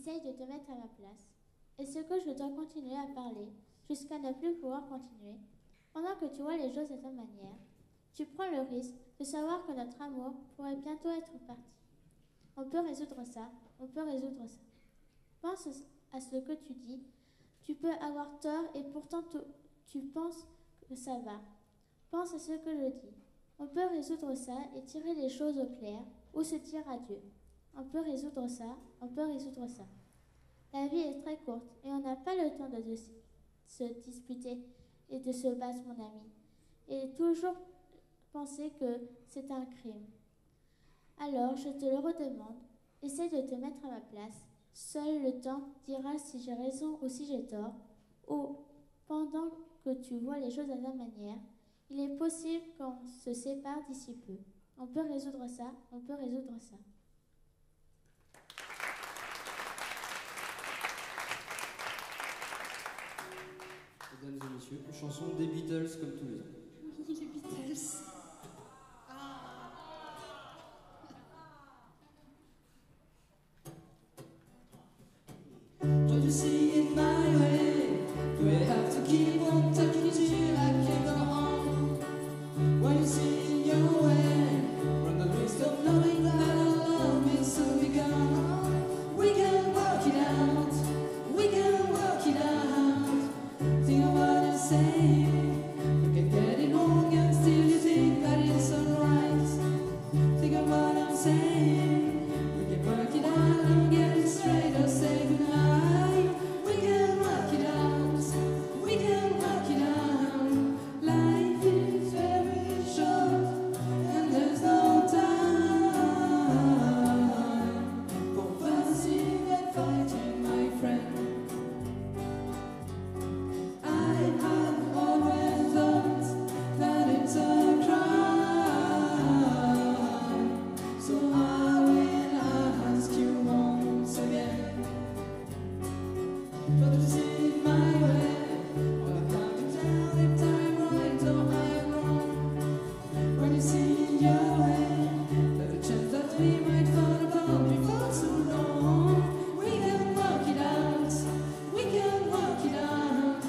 Essaye de te mettre à ma place. Est-ce que je dois continuer à parler jusqu'à ne plus pouvoir continuer? Pendant que tu vois les choses de ta manière, tu prends le risque de savoir que notre amour pourrait bientôt être parti. On peut résoudre ça, on peut résoudre ça. Pense à ce que tu dis. Tu peux avoir tort et pourtant tu, tu penses que ça va. Pense à ce que je dis. On peut résoudre ça et tirer les choses au clair ou se dire adieu. On peut résoudre ça, on peut résoudre ça. La vie est très courte et on n'a pas le temps de, de se disputer et de se battre, mon ami. Et toujours penser que c'est un crime. Alors, je te le redemande, essaie de te mettre à ma place. Seul le temps dira si j'ai raison ou si j'ai tort. Ou, pendant que tu vois les choses à ta manière, il est possible qu'on se sépare d'ici peu. On peut résoudre ça, on peut résoudre ça. Mesdames et messieurs, une chanson des Beatles comme tous les ans. Oui, les Beatles. Don't you see it my way? Do I have to keep on talking to you? I can't go on. When you see it your way, run the risk of knowing that our love will soon be gone. We can work it out. We can work it out. Think of what I'm saying. You can get it wrong and still you think that it's alright. Think of what I'm saying. We can work it out and get it straight or say goodnight. We can work it out. We can work it out. Life is very short and there's no time for fussing and fighting, my friend. I have always thought that it's a crime, so I will ask you once again. But to see it my way, all I can tell if I'm right or I'm wrong. When you see it your way, there's a chance that we might fall apart before too long. We can work it out. We can work it out.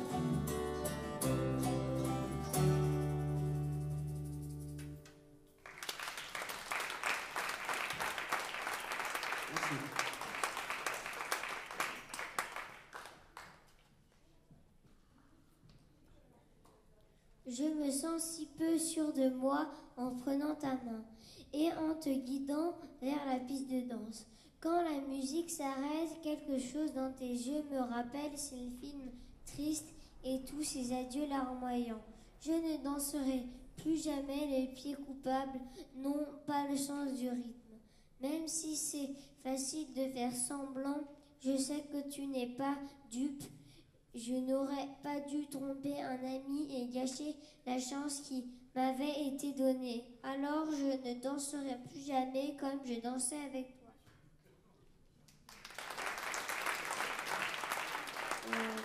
Merci. Je me sens si peu sûre de moi en prenant ta main et en te guidant vers la piste de danse. Quand la musique s'arrête, quelque chose dans tes yeux me rappelle ces films tristes et tous ces adieux larmoyants. Je ne danserai plus jamais les pieds coupables, non pas le sens du rythme. Même si c'est facile de faire semblant, je sais que tu n'es pas dupe. Je n'aurais pas dû tromper un ami et gâcher la chance qui m'avait été donnée. Alors je ne danserai plus jamais comme je dansais avec toi. Euh,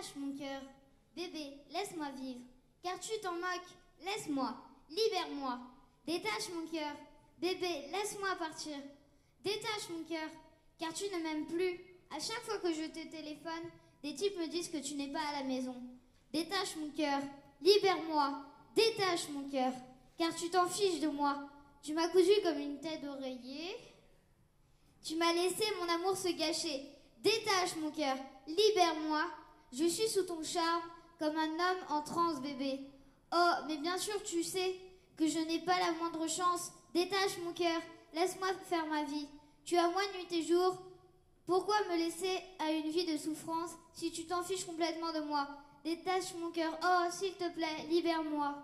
Détache mon cœur. Bébé, laisse-moi vivre. Car tu t'en moques. Laisse-moi. Libère-moi. Détache mon cœur. Bébé, laisse-moi partir. Détache mon cœur. Car tu ne m'aimes plus. À chaque fois que je te téléphone, des types me disent que tu n'es pas à la maison. Détache mon cœur. Libère-moi. Détache mon cœur. Car tu t'en fiches de moi. Tu m'as cousu comme une tête d'oreiller. Tu m'as laissé mon amour se gâcher. Détache mon cœur. Libère-moi. Je suis sous ton charme comme un homme en transe, bébé. Oh, mais bien sûr, tu sais que je n'ai pas la moindre chance. Détache mon cœur. Laisse-moi faire ma vie. Tu as moi nuit et jour. Pourquoi me laisser à une vie de souffrance si tu t'en fiches complètement de moi? Détache mon cœur. Oh, s'il te plaît, libère-moi.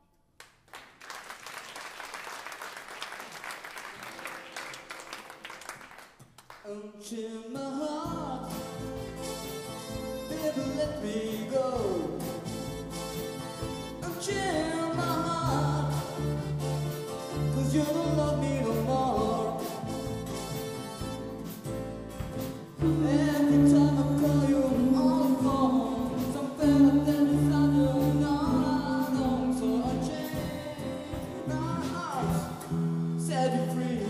Until my heart, baby, let me go. Until my heart, 'cause you don't love me no more. Every time I call you on the phone, something I tell me something not long. So until my heart, set me free.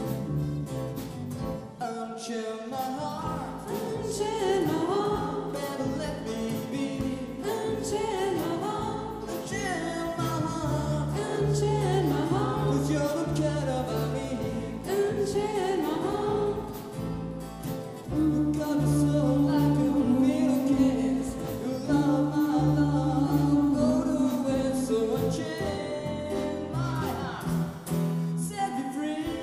Until my heart, until my heart, better let me be. Until my heart, until my heart, until my heart, 'cause you don't care about me. Until my heart, you got me so like a little kiss. You love my love, go to waste. So until my heart, set me free.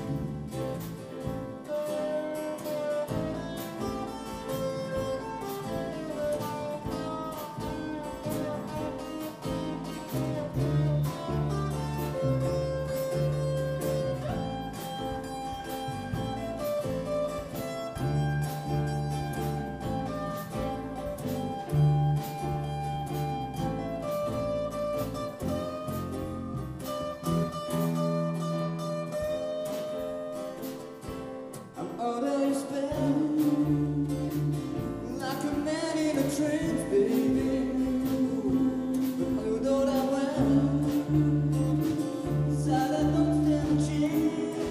I'm out of your spell, like a man in a trance, baby. But you know that well, sad I don't stand a chance.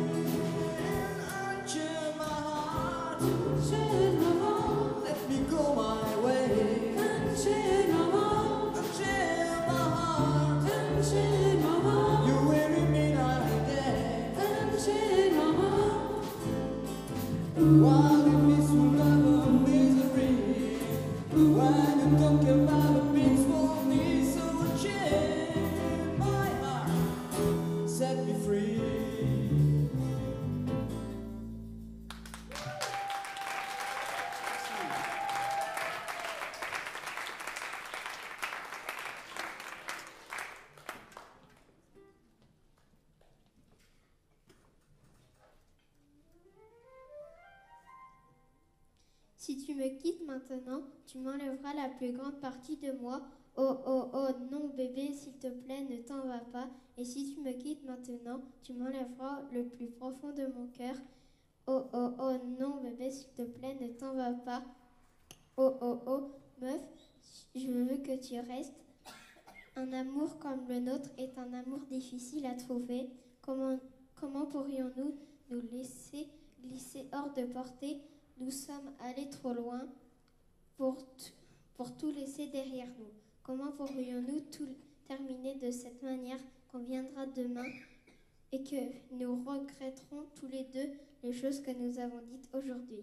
Until my heart, until my heart, let me go my way. Until my heart, until my heart, until my heart, you weary me night and day. Until my heart. Why did we survive a misery? Why you don't care about the things for me? So until my heart, set me free. Si tu me quittes maintenant, tu m'enlèveras la plus grande partie de moi. Oh, oh, oh, non, bébé, s'il te plaît, ne t'en va pas. Et si tu me quittes maintenant, tu m'enlèveras le plus profond de mon cœur. Oh, oh, oh, non, bébé, s'il te plaît, ne t'en va pas. Oh, oh, oh, meuf, je veux que tu restes. Un amour comme le nôtre est un amour difficile à trouver. Comment, comment pourrions-nous nous laisser glisser hors de portée? Nous sommes allés trop loin pour, t- pour tout laisser derrière nous. Comment pourrions-nous tout terminer de cette manière qu'on viendra demain et que nous regretterons tous les deux les choses que nous avons dites aujourd'hui?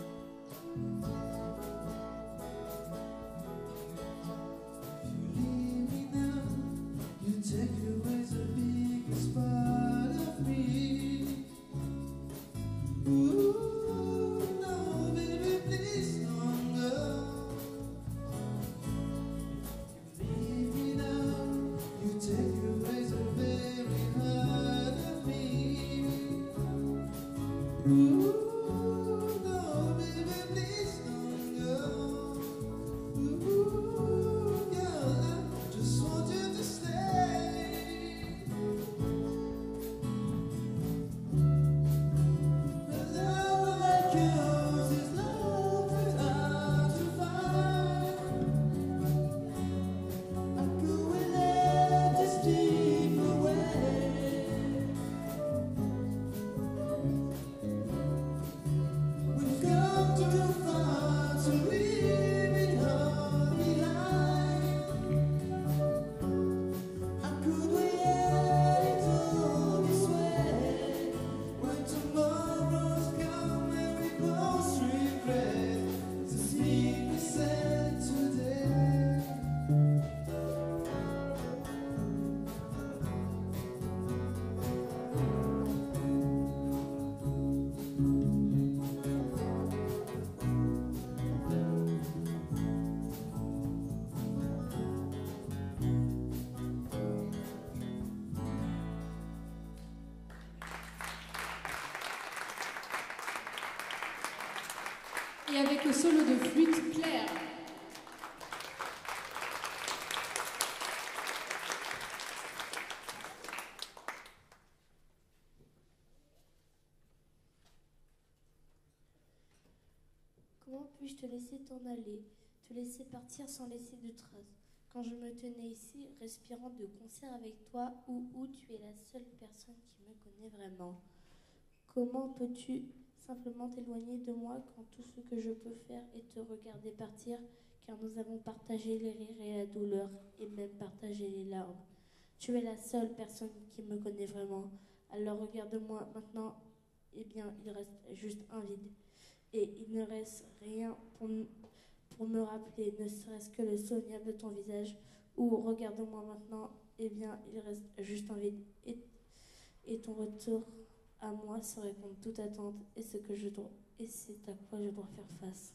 Leave Et avec le solo de flûte, Claire. Comment puis-je te laisser t'en aller, te laisser partir sans laisser de traces, quand je me tenais ici, respirant de concert avec toi, où, où tu es la seule personne qui me connaît vraiment? Comment peux-tu simplement t'éloigner de moi quand tout ce que je peux faire est te regarder partir, car nous avons partagé les rires et la douleur, et même partagé les larmes. Tu es la seule personne qui me connaît vraiment. Alors regarde-moi maintenant, eh bien il reste juste un vide. Et il ne reste rien pour, pour me rappeler, ne serait-ce que le souvenir de ton visage. Ou regarde-moi maintenant, eh bien il reste juste un vide. Et, et ton retour à moi serait contre toute attente, et ce que je dois, et c'est à quoi je dois faire face.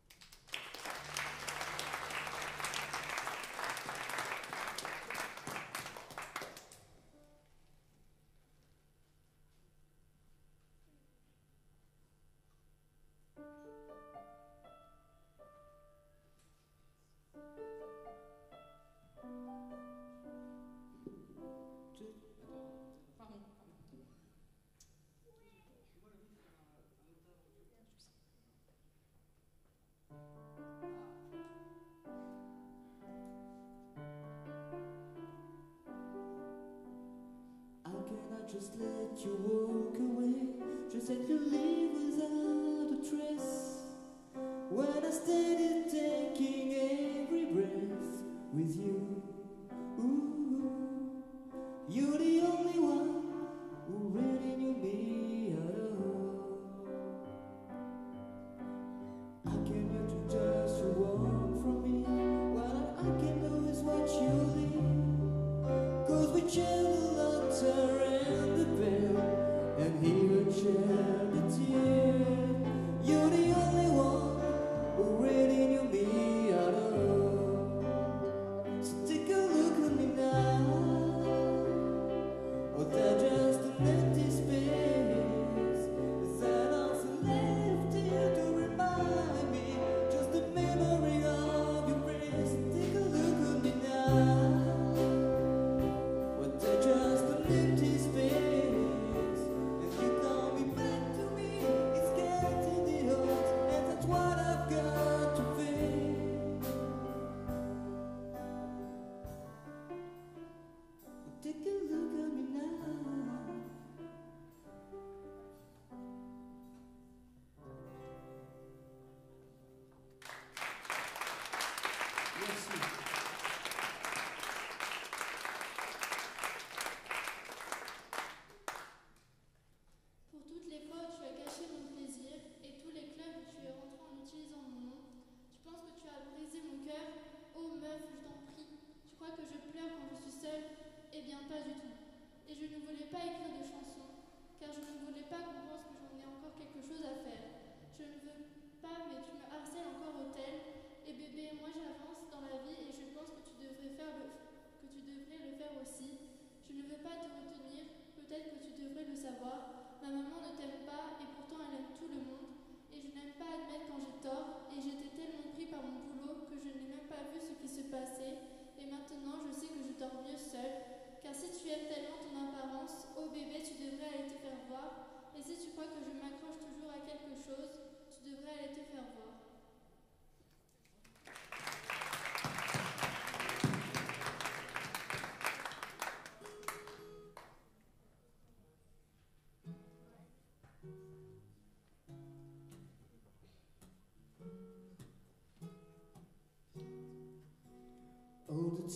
Just let you walk away, just let you leave without a trace. When I started taking every breath with you, ooh, you're the only one who really knew me at all. I can't let you just walk from me. What I can do is watch you leave, 'cause we share the laughter and the pain, and even share the tears. You're the only one who really knew me at all. So take a look at me now.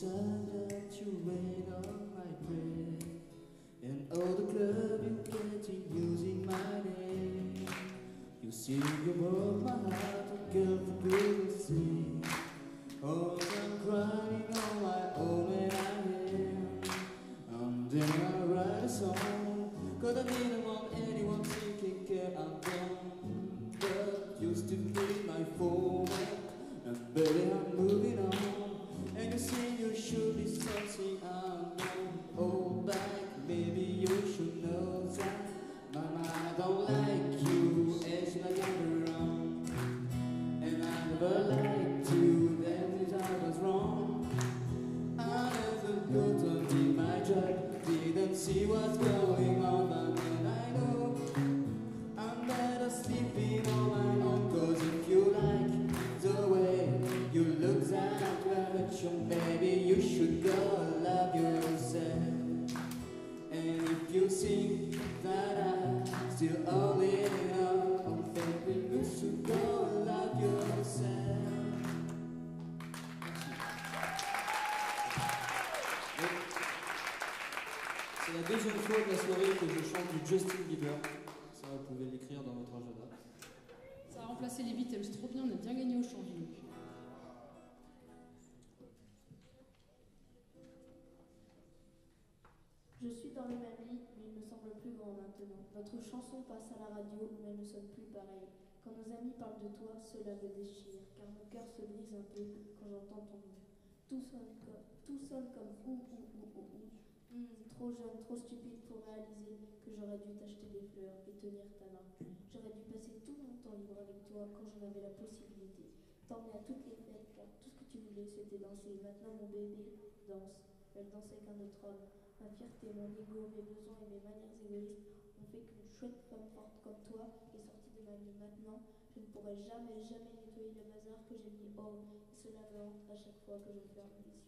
time that you rain on my breath, and all the club you getting using my name. You see you broke my heart, a girl for goodness sake. Oh, I'm crying on my own and I am. And then I write a song, cause I didn't want anyone taking care of them. But used to be my format, and baby I'm moving on. And you say you should be something I know. Oh, back, baby you should know that Mama, I don't like you, and she's not around. And I never liked you, that is I was wrong. I never got to be my job, didn't see what's going on, but then I know I'm better sleeping on my own. Cause if you like the way you look that direction, baby, you should go love yourself. And if you think that I still only know I'm fake, you should go love yourself. C'est la deuxième fois de la soirée que je chante du Justin Bieber. Ça, vous pouvez l'écrire dans votre agenda. Ça a remplacé les Beatles, trop bien, on a bien gagné au chant, dis donc. Je suis dans le même lit, mais il me semble plus grand maintenant. Notre chanson passe à la radio, mais elle ne sonne plus pareil. Quand nos amis parlent de toi, cela me déchire, car mon cœur se brise un peu quand j'entends ton nom. Tout sonne comme, tout sonne comme ou ou ou ou ou. Hum, trop jeune, trop stupide pour réaliser que j'aurais dû t'acheter des fleurs et tenir ta main. J'aurais dû passer tout mon temps libre avec toi quand j'en avais la possibilité. T'emmener à toutes les fêtes, car tout ce que tu voulais c'était danser. Maintenant mon bébé danse, elle danse avec un autre homme. Ma fierté, mon ego, mes besoins et mes manières égoïstes ont fait qu'une chouette femme forte comme toi est sortie de ma vie. Maintenant, je ne pourrai jamais, jamais nettoyer le bazar que j'ai mis hors. Et cela me hante à chaque fois que je ferme les yeux.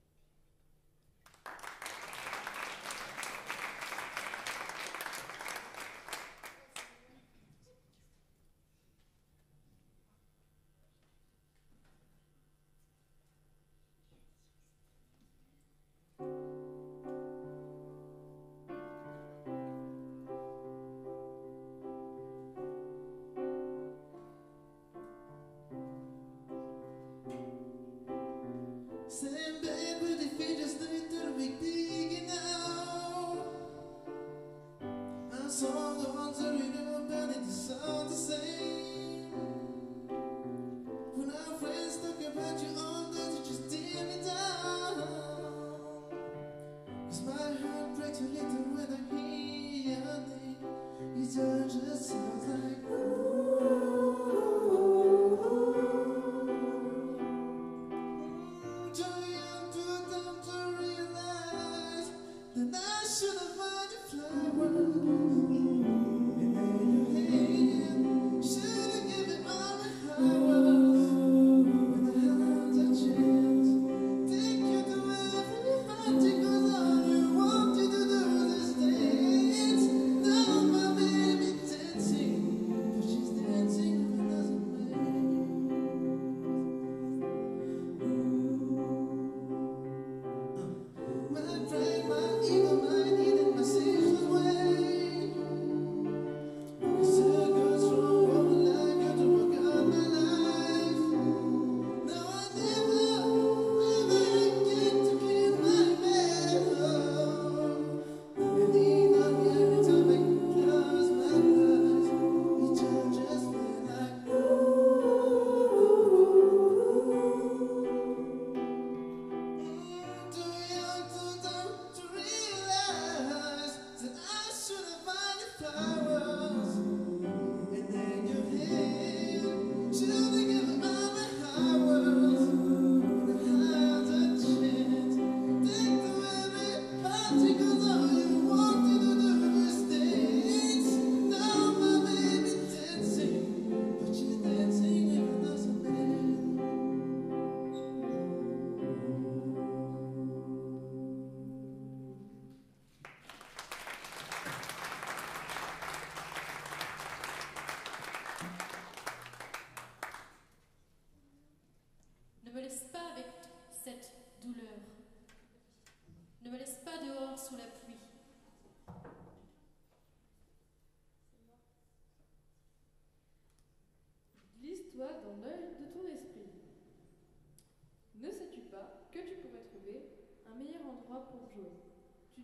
Same bed, but if we just do it to be big now. I saw the ones that we know about it, they sound the same. When our friends talk about you all night, you just tear me down. Cause my heart breaks a little when I hear your name. It all just sounds like ooh. Then I should have found you flowers.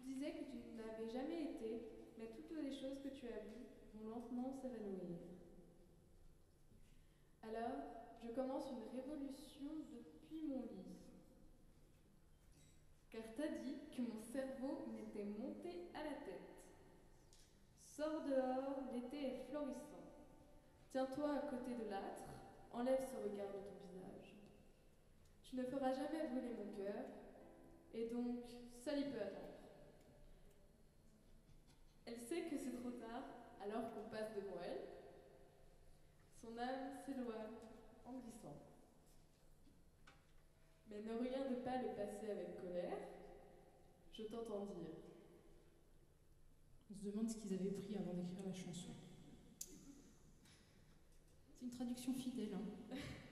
disais que tu n'avais jamais été, mais toutes les choses que tu as vues vont lentement s'évanouir. Alors, je commence une révolution depuis mon lit. Car t'as dit que mon cerveau m'était monté à la tête. Sors dehors, l'été est florissant. Tiens-toi à côté de l'âtre, enlève ce regard de ton visage. Tu ne feras jamais brûler mon cœur, et donc, seul il peut attendre. Elle sait que c'est trop tard, alors qu'on passe devant elle. Son âme s'éloigne en glissant. Mais ne rien de pas le passer avec colère, je t'entends dire. On se demande ce qu'ils avaient pris avant d'écrire la chanson. C'est une traduction fidèle. Hein.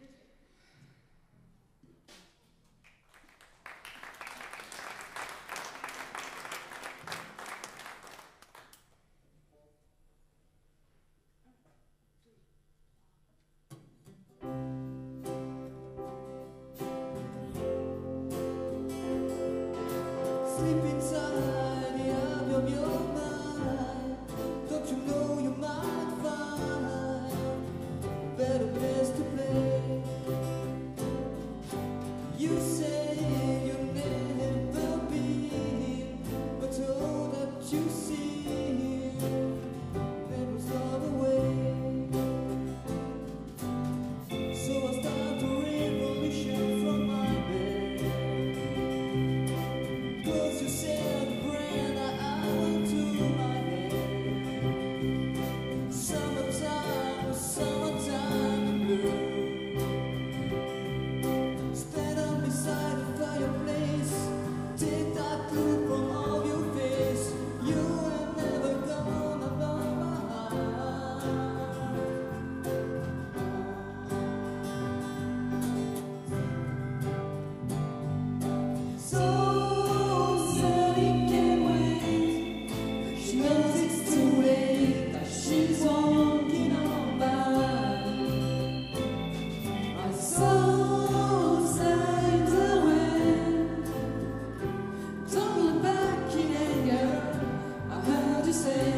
Sleep inside the eye of your mind. Don't you know you might find a better place to play? You say you've never been, but all that you see never stop away. So I start a revolution from my bed. Cause you said the brand I went to my head. Summertime, summertime blue. Stand up beside the fireplace. Take that look from off your face. You ain't never gonna know my heart. So Sally can't wait. She knows it's too late, that she's walking on by. My soul signs away. Don't look back in anger, I heard you say.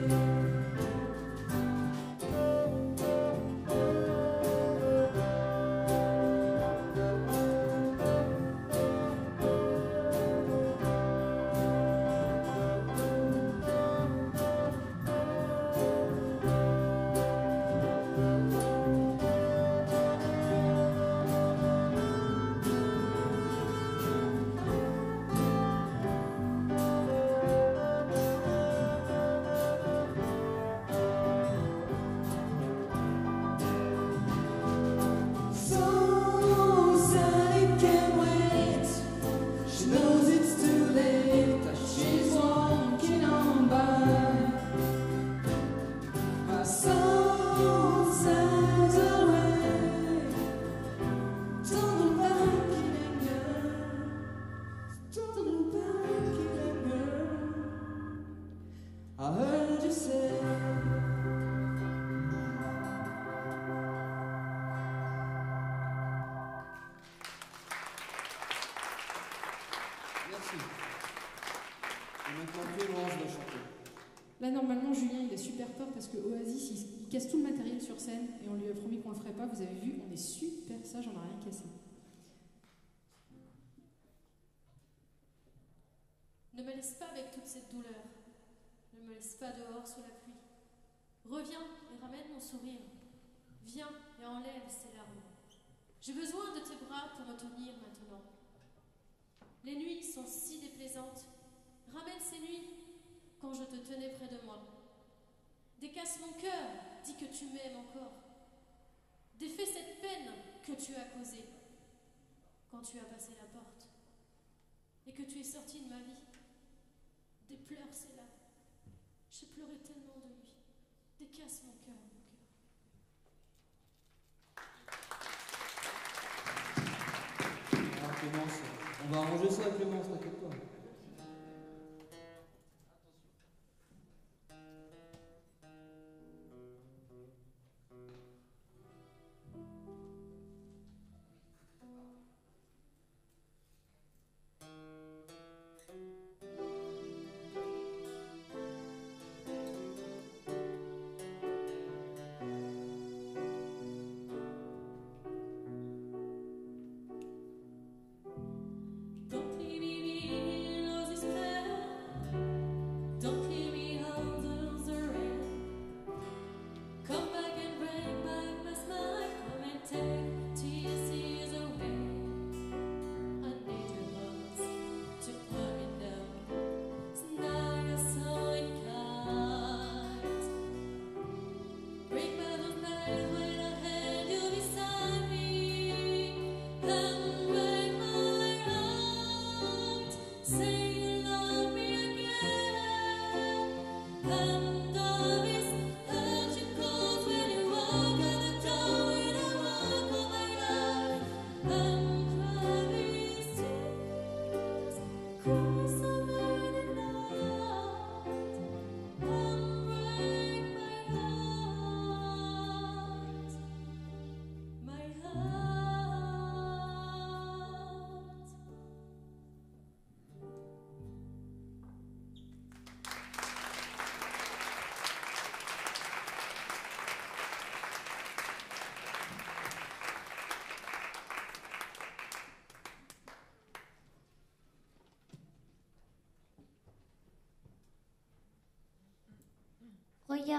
So Sally can't wait. She knows it's too late, that she's walking on by. My soul signs away. Don't look back in anger. Don't look back in anger. I heard you say. Merci. Et maintenant, Clémence va chanter. Là, normalement, Julien, il a super peur parce que Oasis, il, il casse tout le matériel sur scène et on lui a promis qu'on le ferait pas. Vous avez vu, on est super sage, on n'a rien cassé. Ne me laisse pas avec toute cette douleur. Ne me laisse pas dehors sous la pluie. Reviens et ramène mon sourire. Viens et enlève ces larmes. J'ai besoin de tes bras pour me tenir maintenant. Les nuits sont si déplaisantes. Ramène ces nuits quand je te tenais près de moi. Décasse mon cœur, dis que tu m'aimes encore. Défais cette peine que tu as causée quand tu as passé la porte et que tu es sorti de ma vie. Des pleurs, c'est là. J'ai pleuré tellement de lui. Décasse mon cœur, mon cœur. Alors Clémence, on va arranger ça, Clémence, t'inquiète pas.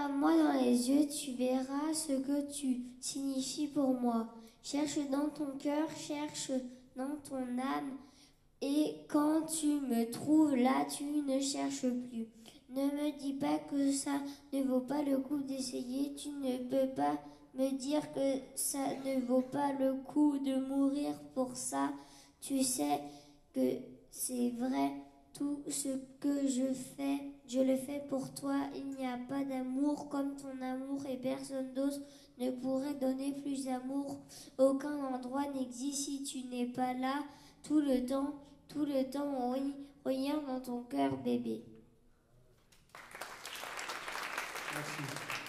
Regarde-moi dans les yeux, tu verras ce que tu signifies pour moi. Cherche dans ton cœur, cherche dans ton âme, et quand tu me trouves là, tu ne cherches plus. Ne me dis pas que ça ne vaut pas le coup d'essayer, tu ne peux pas me dire que ça ne vaut pas le coup de mourir pour ça. Tu sais que c'est vrai, tout ce que je fais, je le fais pour toi. Il n'y a pas d'amour comme ton amour et personne d'autre ne pourrait donner plus d'amour. Aucun endroit n'existe si tu n'es pas là. Tout le temps, tout le temps, oui, regarde dans ton cœur, bébé. Merci.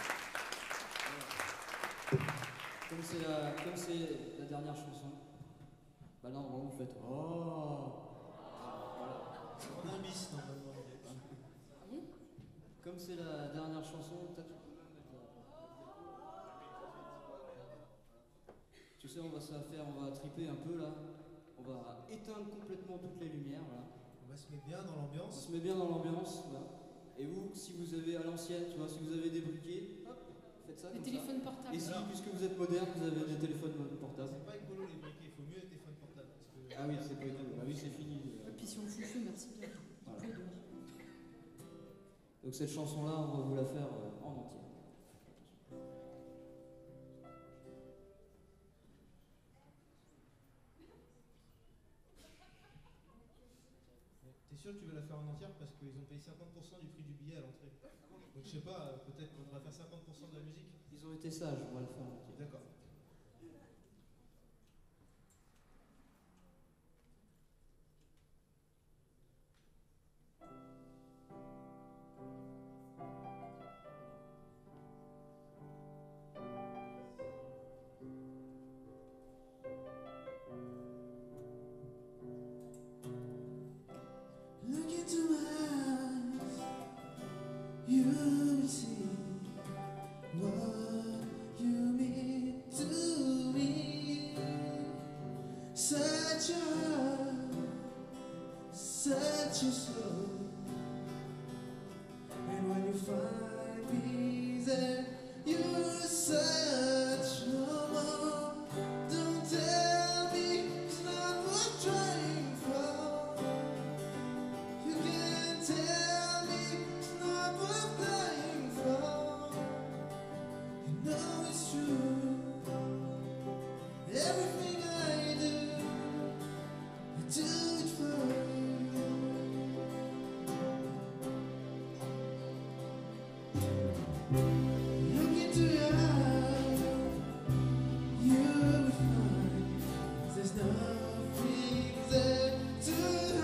Comme c'est la, comme c'est la dernière chanson, bah là, normalement, vous faites oh. On a un bis normalement. Comme c'est la dernière chanson, peut-être tu peux même mettre la... Tu sais, on va se la faire, on va triper un peu là. On va éteindre complètement toutes les lumières là. On va se mettre bien dans l'ambiance. On se met bien dans l'ambiance là. Et vous, si vous avez à l'ancienne, tu vois, si vous avez des briquets, hop, faites ça. Des comme téléphones ça. portables. Et si, Alors. puisque vous êtes moderne, vous avez des téléphones portables. C'est pas écolo les briquets, il faut mieux les téléphones portables. Parce que... Ah oui, c'est pas écolo. Ah oui, c'est fini. Et puis si on fout le feu, merci bien. Voilà. Donc cette chanson-là, on va vous la faire euh, en entier. T'es sûr que tu veux la faire en entière parce qu'ils ont payé cinquante pour cent du prix du billet à l'entrée. Donc je sais pas, peut-être qu'on devrait faire cinquante pour cent de la musique. Ils ont été sages, on va le faire en entier. D'accord. Look into my eyes, you will see what you mean to me. Such a heart, such a soul. And when you find me there, you're such no more. Don't tell me it's not worth trying for. You can't tell me it's not worth dying for. You know it's true. Everything I do, I do it for you. Look into your eyes, you will find there's nothing there to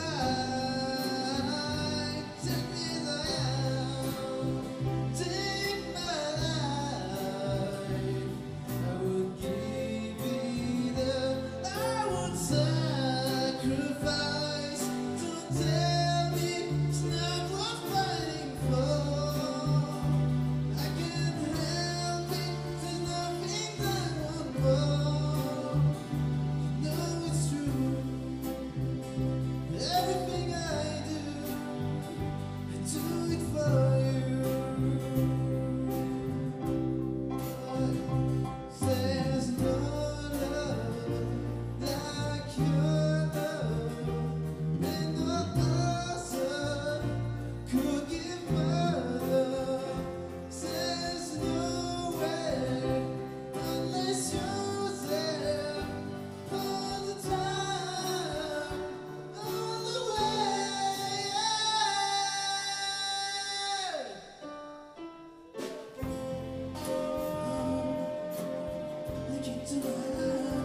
hide. Take me as I am, take my life. I would give it up, I would sacrifice. Don't tell me it's not worth fighting for. I can't help it, there's nothing I want more. You know it's true. Everything I do, I do it for you. There's no love like your love, and no person could give my love. There's no way unless you're there all the time, all the way. Look into my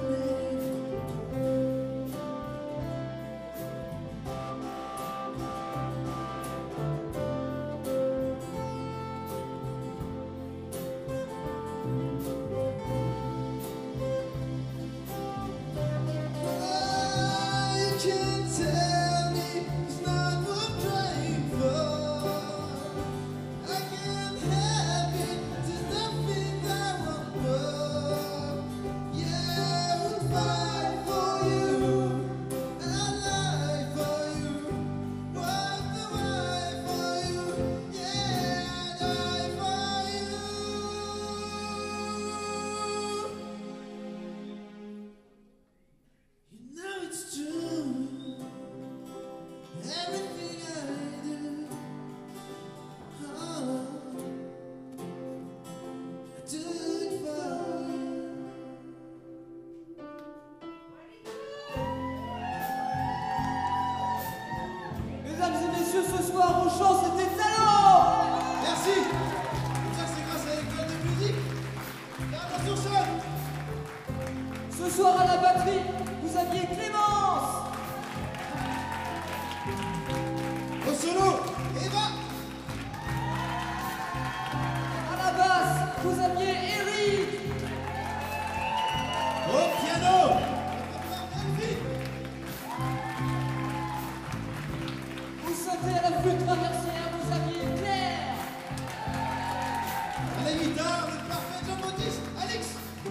You can't tell me it's not worth trying for. I can't help it, there's nothing I want more. Yeah. au chant, c'était talent. Merci. Ça, c'est grâce à l'école de musique. Attention, Sean. Ce soir à la batterie, vous aviez Clémence. Au solo, Eva. À la basse, vous aviez Eric. Au piano, Vous sautez à la flûte traversière, vous aviez Claire. à la guitare, le parfait Jean-Baptiste, Alex.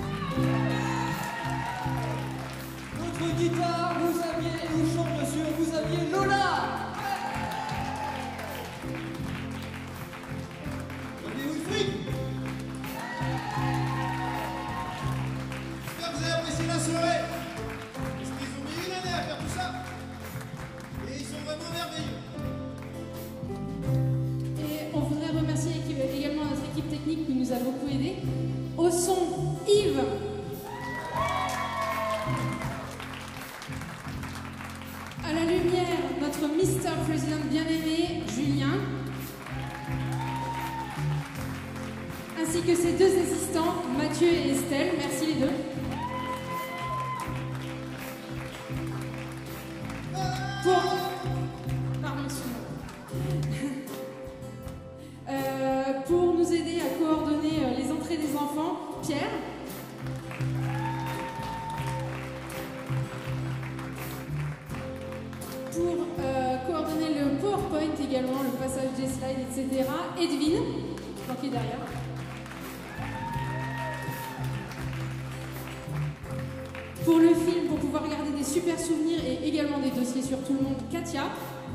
Votre guitare, vous aviez, ou chant bien sûr, vous aviez Lola. Vous avez Wilfried. J'espère que vous avez apprécié la soirée. Parce qu'ils ont mis une année à faire tout ça. Et ils sont vraiment merveilleux. Et on voudrait remercier également notre équipe technique qui nous a beaucoup aidés. Au son, Yves. À la lumière, notre mister President bien-aimé, Julien. Ainsi que ses deux assistants, Mathieu et Estelle. Merci les deux. Pour... Pardon, excuse-moi. Euh, pour nous aider à coordonner euh, les entrées des enfants, Pierre. Pour euh, coordonner le PowerPoint également, le passage des slides, et cetera, Edwin, qui est derrière. Pour le film, pour pouvoir regarder des super souvenirs et également des dossiers sur tout le monde, Katia.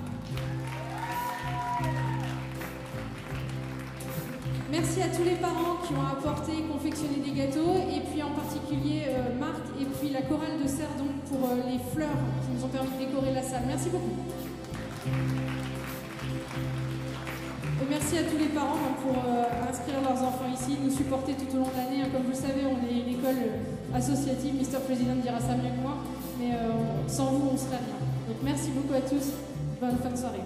Merci à tous les parents qui ont apporté, confectionné des gâteaux, et puis en particulier euh, Marc et puis la chorale de Cerdon pour euh, les fleurs qui nous ont permis de décorer la salle. Merci beaucoup. Et merci à tous les parents hein, pour euh, inscrire leurs enfants ici, nous supporter tout au long de l'année. Hein. Comme vous le savez, on est une école euh, associative, mister President dira ça mieux que moi, mais euh, on- sans vous, on serait rien. Donc merci beaucoup à tous, bonne fin de soirée.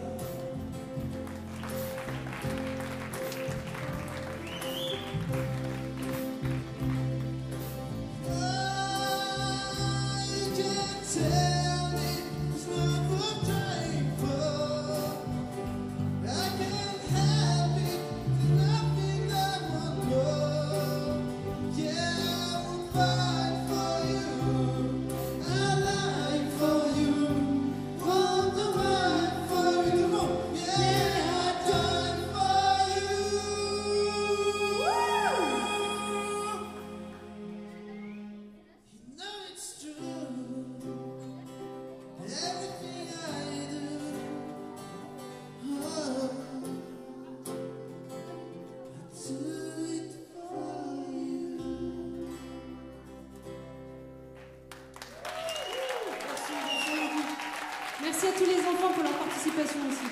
Merci à tous les enfants pour leur participation aussi.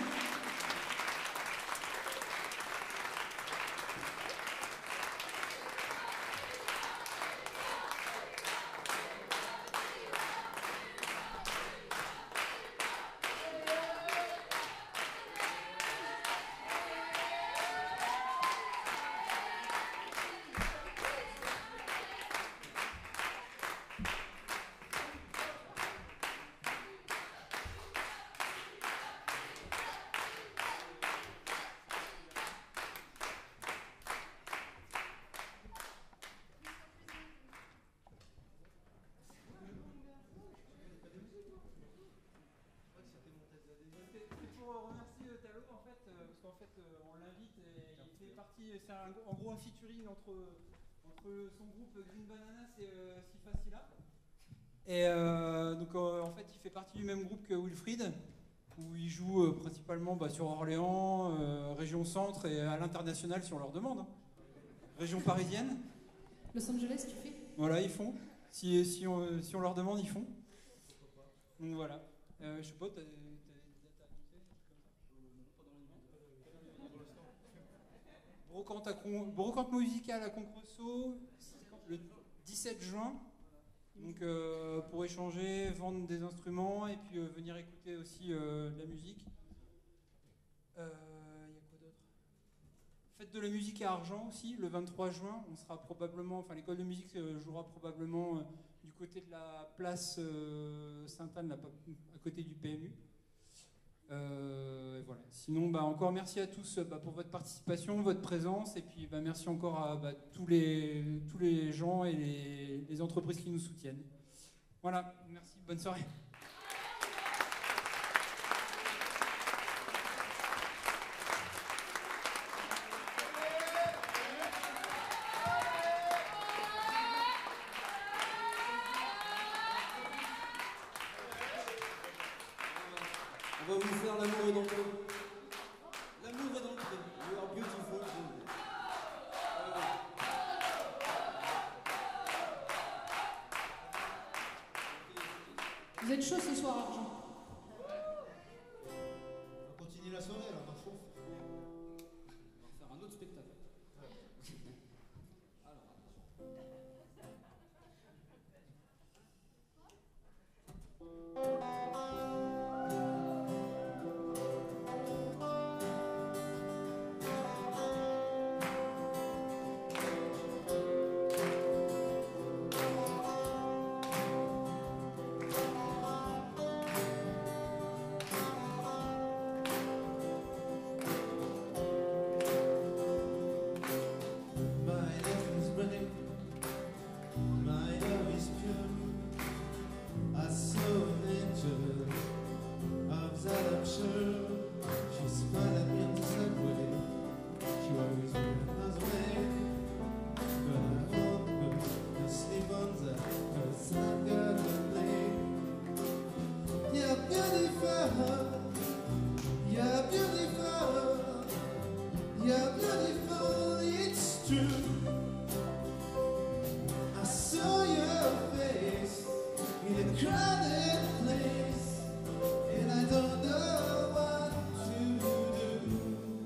En fait, euh, on l'invite et il fait partie, c'est un, en gros un featuring entre, entre son groupe Green Bananas et euh, Si Facila. Et euh, donc euh, en fait, il fait partie du même groupe que Wilfried, où il joue euh, principalement bah, sur Orléans, euh, région centre et à l'international si on leur demande. Hein. Région parisienne. Los Angeles, tu fais? Voilà, ils font. Si, si, on, si on leur demande, ils font. Donc voilà. Euh, je sais pas, t'as. Brocante, à Con... Brocante musicale à Concresso le dix-sept juin. Donc euh, pour échanger, vendre des instruments et puis euh, venir écouter aussi euh, de la musique. Euh, Il y a quoi d'autre? Fête de la musique à Argent aussi, le vingt-trois juin. On sera probablement, enfin l'école de musique euh, jouera probablement euh, du côté de la place euh, Sainte-Anne, là, à côté du P M U. Euh, et voilà. Sinon, bah, encore merci à tous bah, pour votre participation, votre présence, et puis bah, merci encore à bah, tous, les, tous les gens et les, les entreprises qui nous soutiennent. Voilà, merci, bonne soirée. On va vous faire l'amour est dans le pré. L'amour est dans le pré. You are beautiful. Vous êtes chaud ce soir, Argent? On va continuer la soirée, là, par chauffe. On va faire un autre spectacle. My love is running, my love is pure. I saw an angel, of that I'm sure. She smiled at me on the subway, she always runs away. But I won't go to sleep on that, cause I've got a name. You're beautiful, you're beautiful, you're beautiful, it's true. I saw your face in a crowded place, and I don't know what to do,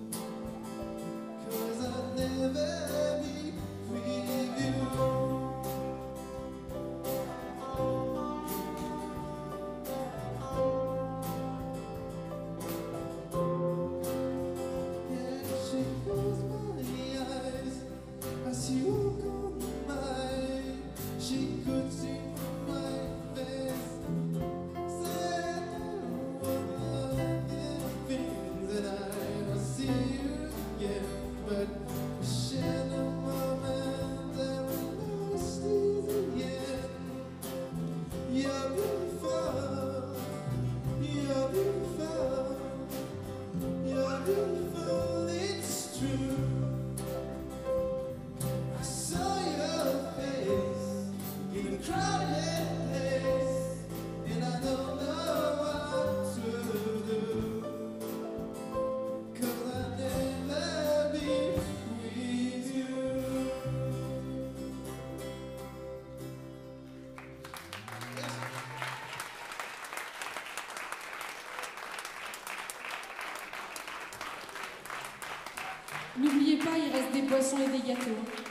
cause I'll never be with you. Yeah, she closed my eyes as you walk on by. She could see from my face that I want the feeling that I will see you again, but we share no moment that we lost in the end. You're beautiful, you're beautiful, you're beautiful, it's true. I saw your face in a crowded place, and I don't know what to do, cause I'll never be with you. N'oubliez pas, il reste des boissons et des gâteaux.